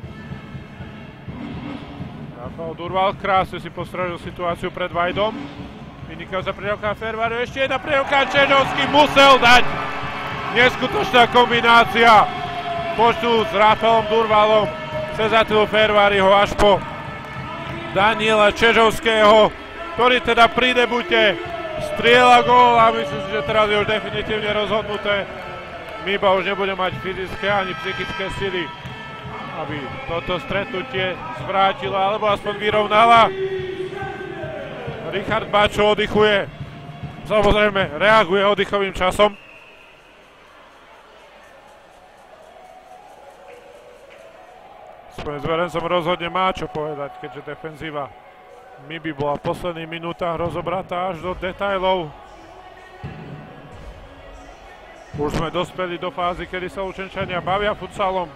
Rafael Durval krásne si postrojil situáciu pred Vajdom. Vynikajúca prihrávka Fervaru, ešte jedna prihrávka, Čežovský musel dať. Neskutočná kombinácia. Počnú s Rafaelom Durvalom cez Atilu Fervariho až po Daniela Čežovského, ktorý teda pri debute strieľa gól a myslím si, že teraz je už definitívne rozhodnuté. Miba už nebude mať fyzické ani psychické sily, aby toto stretnutie zvrátila alebo aspoň vyrovnala. Richard Bačo oddychuje. Samozrejme, reaguje oddychovým časom. Svojím zverencom rozhodne má čo povedať, keďže defenzíva Miby bola v posledných minútach rozobratá až do detailov. Už sme dospeli do fázy, kedy sa Lučenčania bavia futsalom.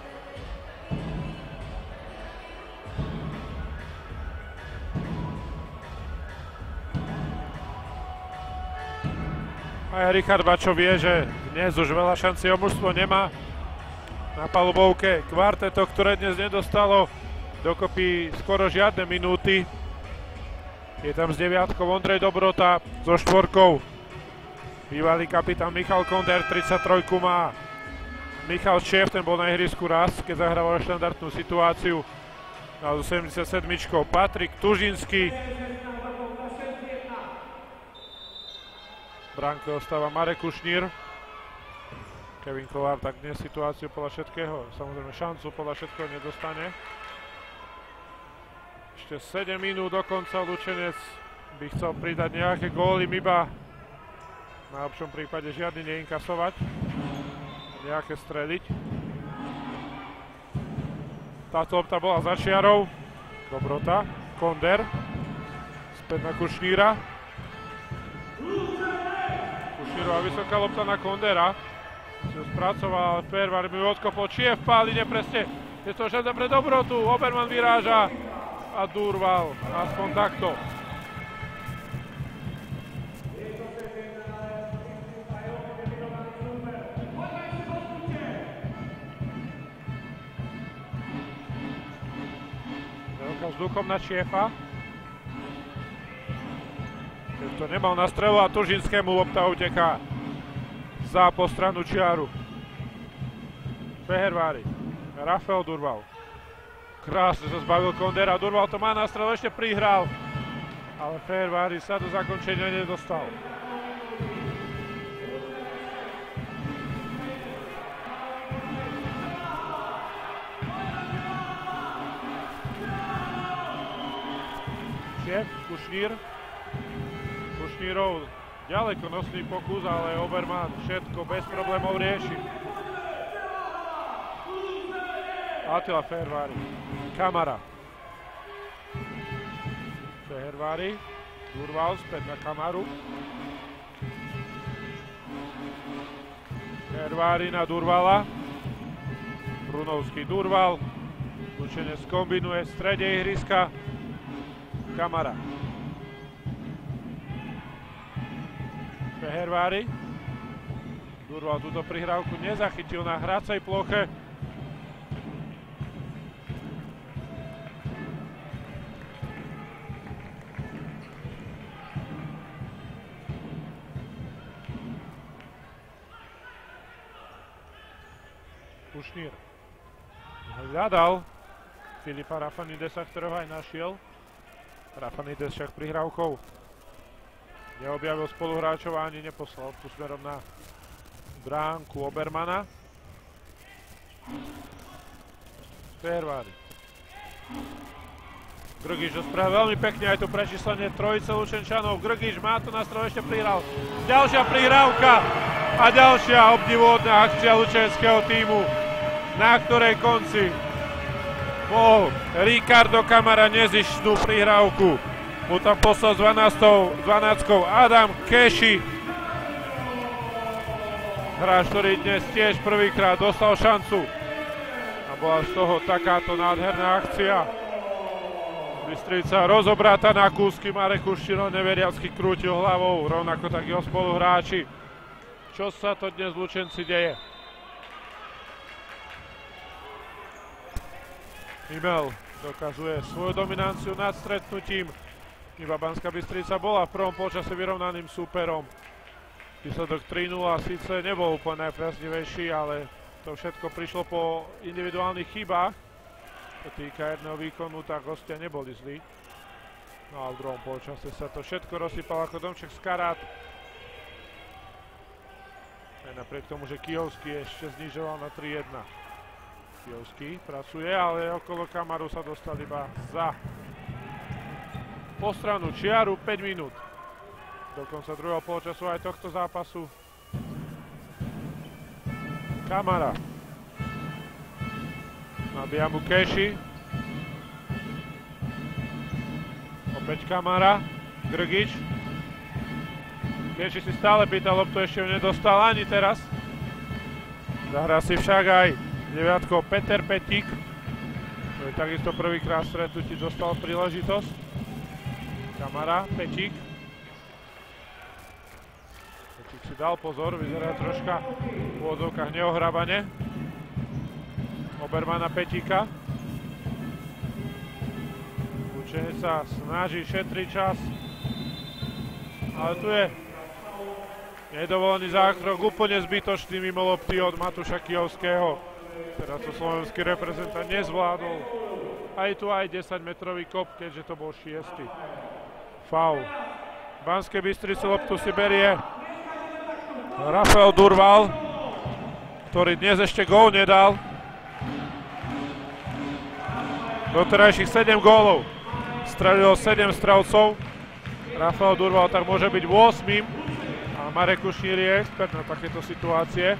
Aj Richard Bačo vie, že dnes už veľa šancí o mužstvo nemá. Na palubovke kvarteto, ktoré dnes nedostalo dokopy skoro žiadne minúty. Je tam s deviatkou Ondrej Dobrota, so štvorkou bývalý kapitán Michal Konder, tridsaťtri má Michal Šéf, ten bol na ihrisku raz, keď zahrával štandardnú situáciu. A so sedemdesiatsedmičkou Patrik Tužinský. V bránke ostáva Marek Kušnír. Kevin Kolár tak dnes situáciu podľa všetkého, samozrejme šancu podľa všetkého nedostane. Ešte sedem minút do konca, Lučenec by chcel pridať nejaké góly, Miba v najlepšom prípade žiadny neinkasovať, nejaké streliť. Táto lopta bola za čiarou. Dobrota, Konder, späť na Kušníra. Prvá vysoká lopta na Kondera. Si ho spracoval, ale Fervári by odkopol. Čiev páli nepresne. Je to šanca pre dobrotu. Oberman vyráža a Durval. Aspoň takto. Vzduchom na Čiefa. Tento nemal na strelu a Tužinskému lopta uteká za postrannú čiaru. Fehervári. Rafael Durval. Krásne sa zbavil Kondera. Durval to má na strelu, ešte prihral. Ale Fehervári sa do zakončenia nedostal. Kušnír. Kušnírov ďalekonosný pokus, ale Oberman všetko bez problémov rieši. Attila Fehervári. Kamara. Fehervári. Durval späť na Kamaru. Fehervári na Durvala. Brunovský Durval. Lučenec kombinuje v strede ihriska. Kamara. Fehervári. Durval túto prihrávku nezachytil na hracej ploche. Kušnír. Hľadal Filipa Rafanidesa, ktorého aj našiel. Rafanides však prihrávkou neobjavil spoluhráčov a ani neposlal tu smerom na bránku Obermana. Fehervári. Grgič to spravil veľmi pekne, aj to prečíslenie trojice Lučenčanov. Grgič má to na stroj, ešte prihral. Ďalšia prihrávka a ďalšia obdivuhodná akcia lučenského tímu, na ktorej konci mohol Ricardo Kamara nezištnú prihrávku. Mu tam poslal s dvanáctkou Adam Keši. Hráč, ktorý dnes tiež prvýkrát dostal šancu. A bola z toho takáto nádherná akcia. Bystrica rozobratá na kúsky, Marek Kuštino neveriacky krútil hlavou, rovnako tak jeho spoluhráči. Čo sa to dnes v Lučenci deje? Imel dokazuje svoju dominanciu nad stretnutím. Iba Banská Bystrica bola v prvom polčase vyrovnaným súperom. Výsledok tri nula síce nebol úplne najpriaznivejší, ale to všetko prišlo po individuálnych chybách. Čo týka jedného výkonu, tak hostia neboli zlí. No a v druhom polčase sa to všetko rozsypalo ako domček z karát. Aj napriek tomu, že Kijovský ešte znižoval na tri jedna. Kijovský pracuje, ale okolo Kamaru sa dostal iba za postrannú čiaru. Päť minút do konca druhého polčasu aj tohto zápasu. Kamara. Nabíja mu Keši. Opäť Kamara. Grgič. Keši si stále pýtal loptu, ešte ju nedostal ani teraz. Zahrá si však aj deviatkou Peter Petík. To je takisto prvýkrát v stretnutí dostal príležitosť. Kamara, Petík. Petík si dal pozor, vyzerá troška v úvodzovkách neohrabane. Obermana Petíka. Lučenec sa snaží šetriť čas. Ale tu je nedovolený zákrok, úplne zbytočný mimo lopty od Matúša Kijovského. Teraz to slovenský reprezentant nezvládol. Aj tu aj desaťmetrový kop, keďže to bol šiesty. Faul. V Banskej Bystrici loptu si berie Rafael Durval, ktorý dnes ešte gól nedal. Doterajších sedem gólov strelilo sedem strelcov. Rafael Durval tak môže byť ôsmym. A Marek Kušnír je expert na takéto situácie.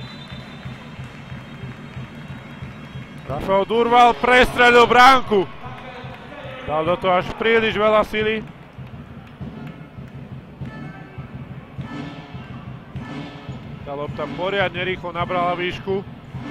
Rafael Durval prestrelil bránku. Dal do toho až príliš veľa sily. Tá lopta poriadne rýchlo nabrala výšku.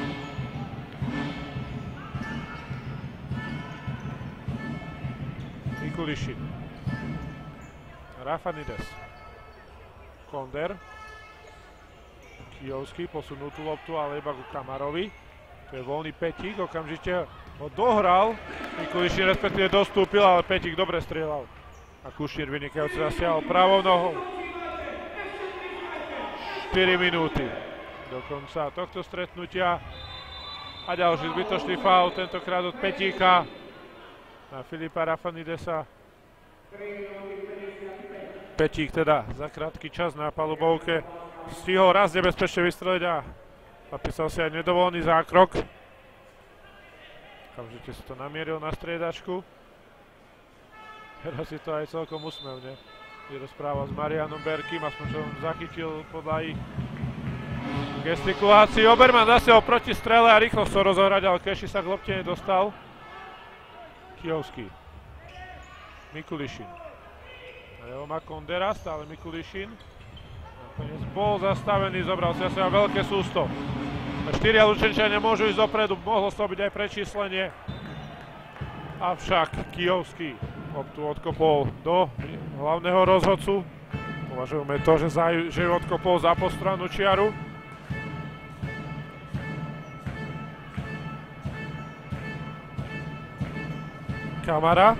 Mikulišin. Rafanides. Konder. Kijovský posunul tú loptu, ale iba ku Kamarovi. To je voľný Petík, okamžite ho dohral. Mikulišin respektíve dostúpil, ale Petík dobre strieľal. A Kušnír vynikajúco zasiahol pravou nohou. štyri minúty do konca tohto stretnutia. A ďalší zbytočný faul, tentokrát od Petíka na Filipa Rafanidesa. Petík teda za krátky čas na palubovke stihol raz nebezpečne vystreliť a napísal si aj nedovolený zákrok. Okamžite si to namieril na striedačku. Teraz je to aj celkom úsmevne. Rozpráva s Marianom Berkým, aspoň čo on zachytil podľa ich gestikulácií. Oberman zasiahol proti strele a rýchlo chcel rozohrať, ale Keši sa k lopte nedostal. Kijovský. Mikulišin. Jeho má Kondera, stále Mikulišin. Nakoniec bol zastavený, zobral si asi veľké sústo. Štyria Lučenčania môžu ísť dopredu, mohlo to byť aj prečíslenie. Avšak Kijovský loptu odkopol do hlavného rozhodcu. Považujeme to, že, za, že ju odkopol za postrannú čiaru. Kamara.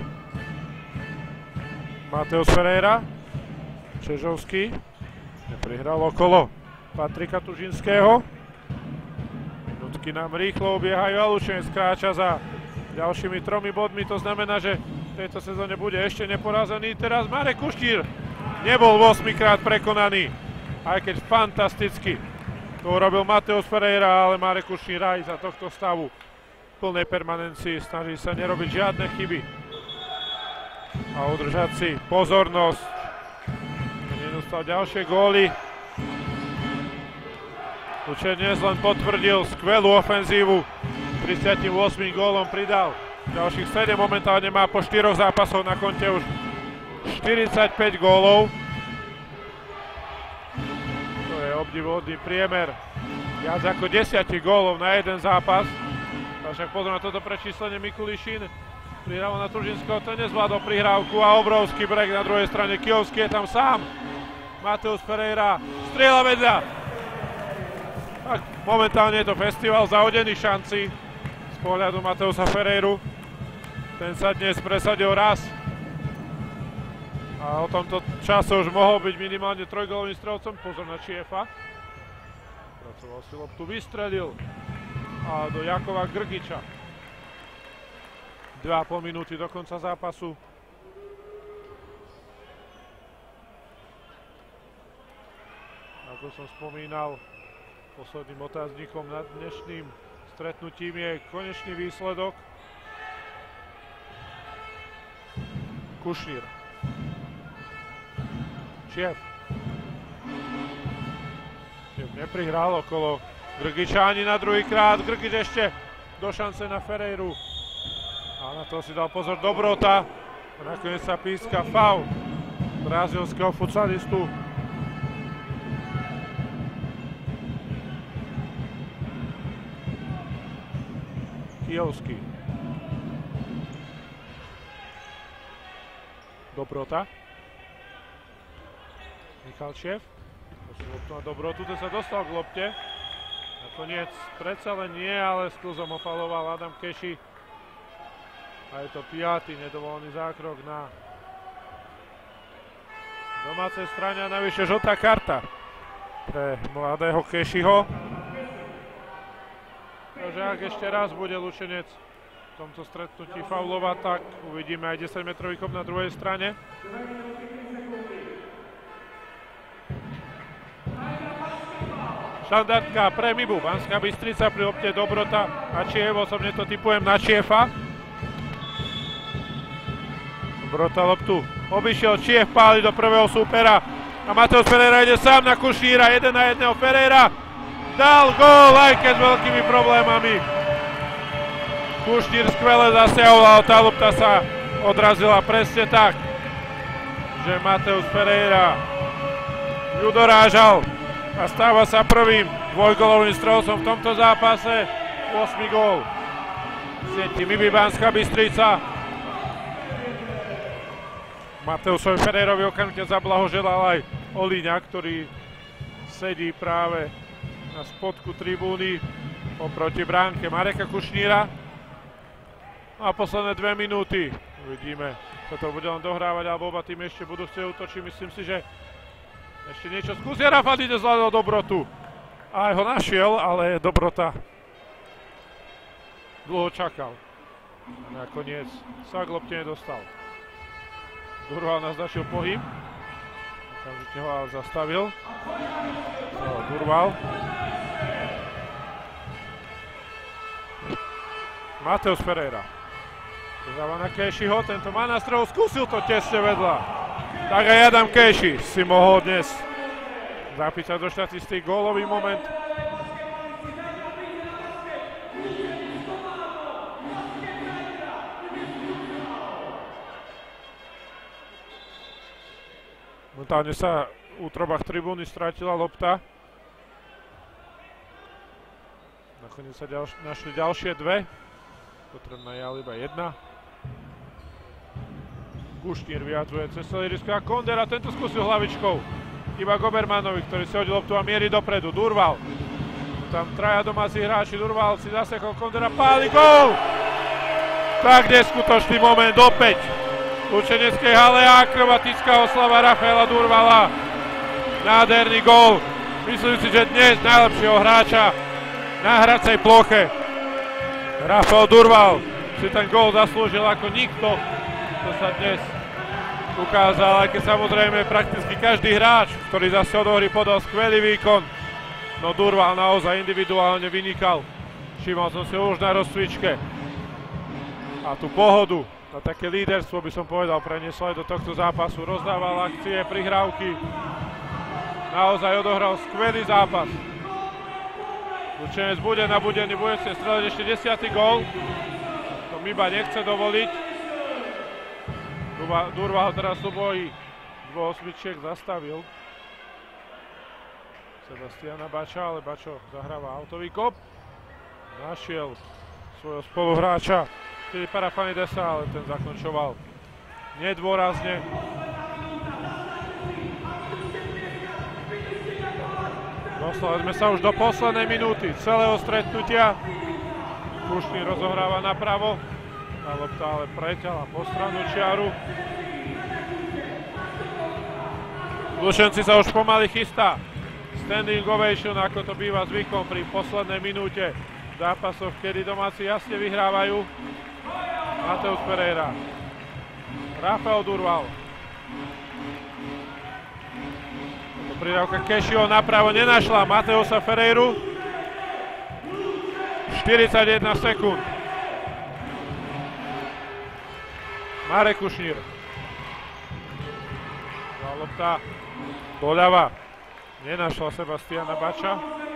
Mateus Ferreira. Čežovský. Neprihral okolo Patrika Tužinského. Minútky nám rýchlo ubiehajú a Lučenec kráča za ďalšími tromi bodmi. To znamená, že v tejto sezóne bude ešte neporazený. Teraz Marek Kušnír nebol ôsmikrát prekonaný. Aj keď fantasticky to urobil Mateus Ferreira, ale Marek Kušnír aj za tohto stavu v plnej permanencii snaží sa nerobiť žiadne chyby a udržať si pozornosť. Nedostal ďalšie góly. Lučenec len potvrdil skvelú ofenzívu. tridsiatym ôsmym gólom pridal. Ďalších sedem momentálne má po štyroch zápasoch na konte už štyridsaťpäť gólov. To je obdivuhodný priemer. Viac ako desať gólov na jeden zápas. A však pozor na toto prečíslenie Mikulišin. Prihrával na Tužinského, ten nezvládol prihrávku a obrovský break na druhej strane. Kijovský je tam sám. Mateus Ferreira strieľa vedľa. Tak momentálne je to festival zahodených šancí z pohľadu Mateusa Ferreiru. Ten sa dnes presadil raz. A o tomto čase už mohol byť minimálne trojgólovým strelcom. Pozor na Čiefa. Pracoval si loptu, vystrelil. A do Jakova Grgiča. Dva a pol minúty do konca zápasu. Ako som spomínal, posledným otáznikom nad dnešným stretnutím je konečný výsledok. Kušnír. Čiev. Čiev neprihral okolo Grgiča ani na druhý krát. Grgič ešte do šance na Ferreiru. A na to si dal pozor Dobrota. A nakoniec sa píska faul brazílskeho futsalistu. Kijovský. Dobrota. Michalčev. Posunul loptu na Dobrotu, ten sa dostal k lopte. Nakoniec predsa len nie, ale sklzom ofaloval Adam Keši. A je to piaty nedovolený zákrok na domácej strane a navyše žltá karta pre mladého Kešiho. Takže ak ešte raz bude Lučenec v tomto stretnutí faulovať, tak uvidíme aj desaťmetrový kop na druhej strane. Štandardka pre Mibu, Banská Bystrica pri lopte Dobrota a Čiev, osobne to tipujem na Čiefa. Dobrota loptu obišiel, Čiev páli do prvého súpera a Mateus Ferreira ide sám na Kušníra, jeden na jedného. Ferreira dal gól, aj keď s veľkými problémami. Kušnír skvele zasiahol, ale tá lopta sa odrazila presne tak, že Mateus Ferreira ju dorážal a stáva sa prvým dvojgolovým strelcom v tomto zápase. ôsmy gól. Sieti Mibi Banská Bystrica. Mateusovi Ferreirovi okamžite zablahoželal aj Olíňa, ktorý sedí práve na spodku tribúny oproti bránke Mareka Kušníra. A posledné dve minúty. Uvidíme, kto to bude len dohrávať, alebo oba tým ešte budú chcieť útočiť. Myslím si, že ešte niečo skúsia. Rafal ide zvládol Dobrotu. Aj ho našiel, ale Dobrota dlho čakal. A nakoniec sa k lopte nedostal. Durval naznačil pohyb. Okamžite ho ale zastavil. Durval. Mateus Ferreira. Dáva na Kejšiho, tento má nástroj, skúsil to tesne vedľa. Tak aj Adam Kejši si mohol dnes zapísať do štatistík gólový moment. Momentálne sa v útrobách tribúny strátila lopta. Nakoniec sa ďalš- našli ďalšie dve. Potrebná je ale iba jedna. Kušnír vyjadzuje cez celý risko a Kondera, tento skúsil hlavičkou. Iba Gobermanovi, ktorý si hodil loptu a mierí dopredu. Durval. Tam traja domáci hráči. Durval si zasekol Kondera. Páli gól! Tak neskutočný moment opäť. V Lučeneckej hale akrobatická oslava Rafaela Durvala. Nádherný gól. Myslím si, že dnes najlepšieho hráča na hracej ploche. Rafael Durval si ten gól zaslúžil ako nikto, to sa dnes ukázal, aj keď samozrejme prakticky každý hráč, ktorý zase od hry podal skvelý výkon. No Durval naozaj individuálne vynikal. Všimol som si už na rozcvičke. A tú pohodu, na také líderstvo by som povedal, preniesol aj do tohto zápasu. Rozdával akcie, prihrávky. Naozaj odohral skvelý zápas. Lučenec bude nabudený, bude chcieť streliť ešte desiaty gól. To Miba nechce dovoliť. Durval teraz súboji dvoch osmičiek zastavil Sebastiana Bača, ale Bačo zahráva autový kop. Našiel svojho spoluhráča Filipa Rafanidesa, ale ten zakončoval nedôrazne. Dostali sme sa už do poslednej minúty celého stretnutia. Kušnír rozohráva napravo. Tá lopta ale preťala po stranu čiaru. Lučenci sa už pomaly chystá. Standing ovation, ako to býva zvykom pri poslednej minúte zápasov, kedy domáci jasne vyhrávajú. Mateus Ferreira. Rafael Durval. Pridávka Kejšiho napravo nenašla Mateusa Ferreiru. štyridsaťjeden sekúnd. Marek Kušnír. Lopta doľava. Nenašla Sebastiana Bača.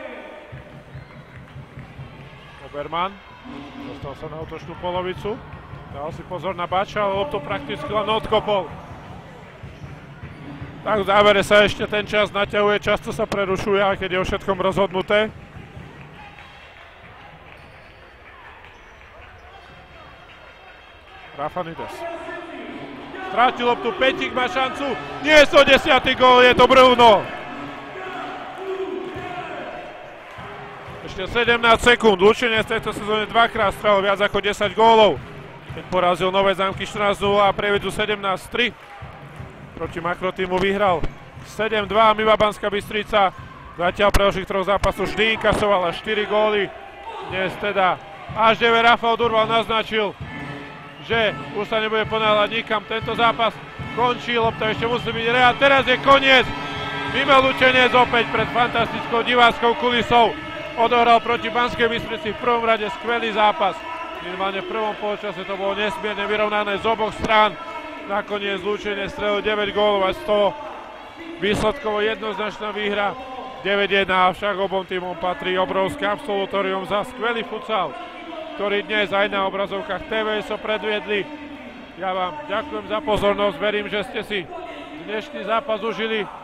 Oberman. Dostal sa na útočnú polovicu. Dal si pozor na Bača, ale loptu prakticky len odkopol. Tak v závere sa ešte ten čas naťahuje, často sa prerušuje, aj keď je o všetkom rozhodnuté. Rafanides. Strátil loptu, Petík má šancu. Nie je to desiaty gól, je to Bruno. Ešte sedemnásť sekúnd. Lučenec v tejto sezóne dvakrát strelil viac ako desať gólov. Keď porazil Nové Zámky štrnásť nula a Prievidzu sedemnásť tri. Proti makrotímu vyhral sedem dva. Miba Banská Bystrica zatiaľ pre ošich troch zápasov vždy inkasovala štyri góly. Dnes teda až deväť Rafael Durval naznačil, že už sa nebude ponáhľať nikam. Tento zápas končí, lopta ešte musí byť reál. Teraz je koniec. Mimo Lučenec opäť pred fantastickou diváckou kulisou odohral proti Banskej Bystrici v prvom rade skvelý zápas. Minimálne v prvom polčase to bolo nesmierne vyrovnané z oboch strán. Nakoniec Lučenec strelil deväť gólov a z toho výsledkovo jednoznačná výhra deväť jedna, avšak obom týmom patrí obrovské absolutórium za skvelý futsal, ktorý dnes aj na obrazovkách té vé es ó predviedli. Ja vám ďakujem za pozornosť, verím, že ste si dnešný zápas užili.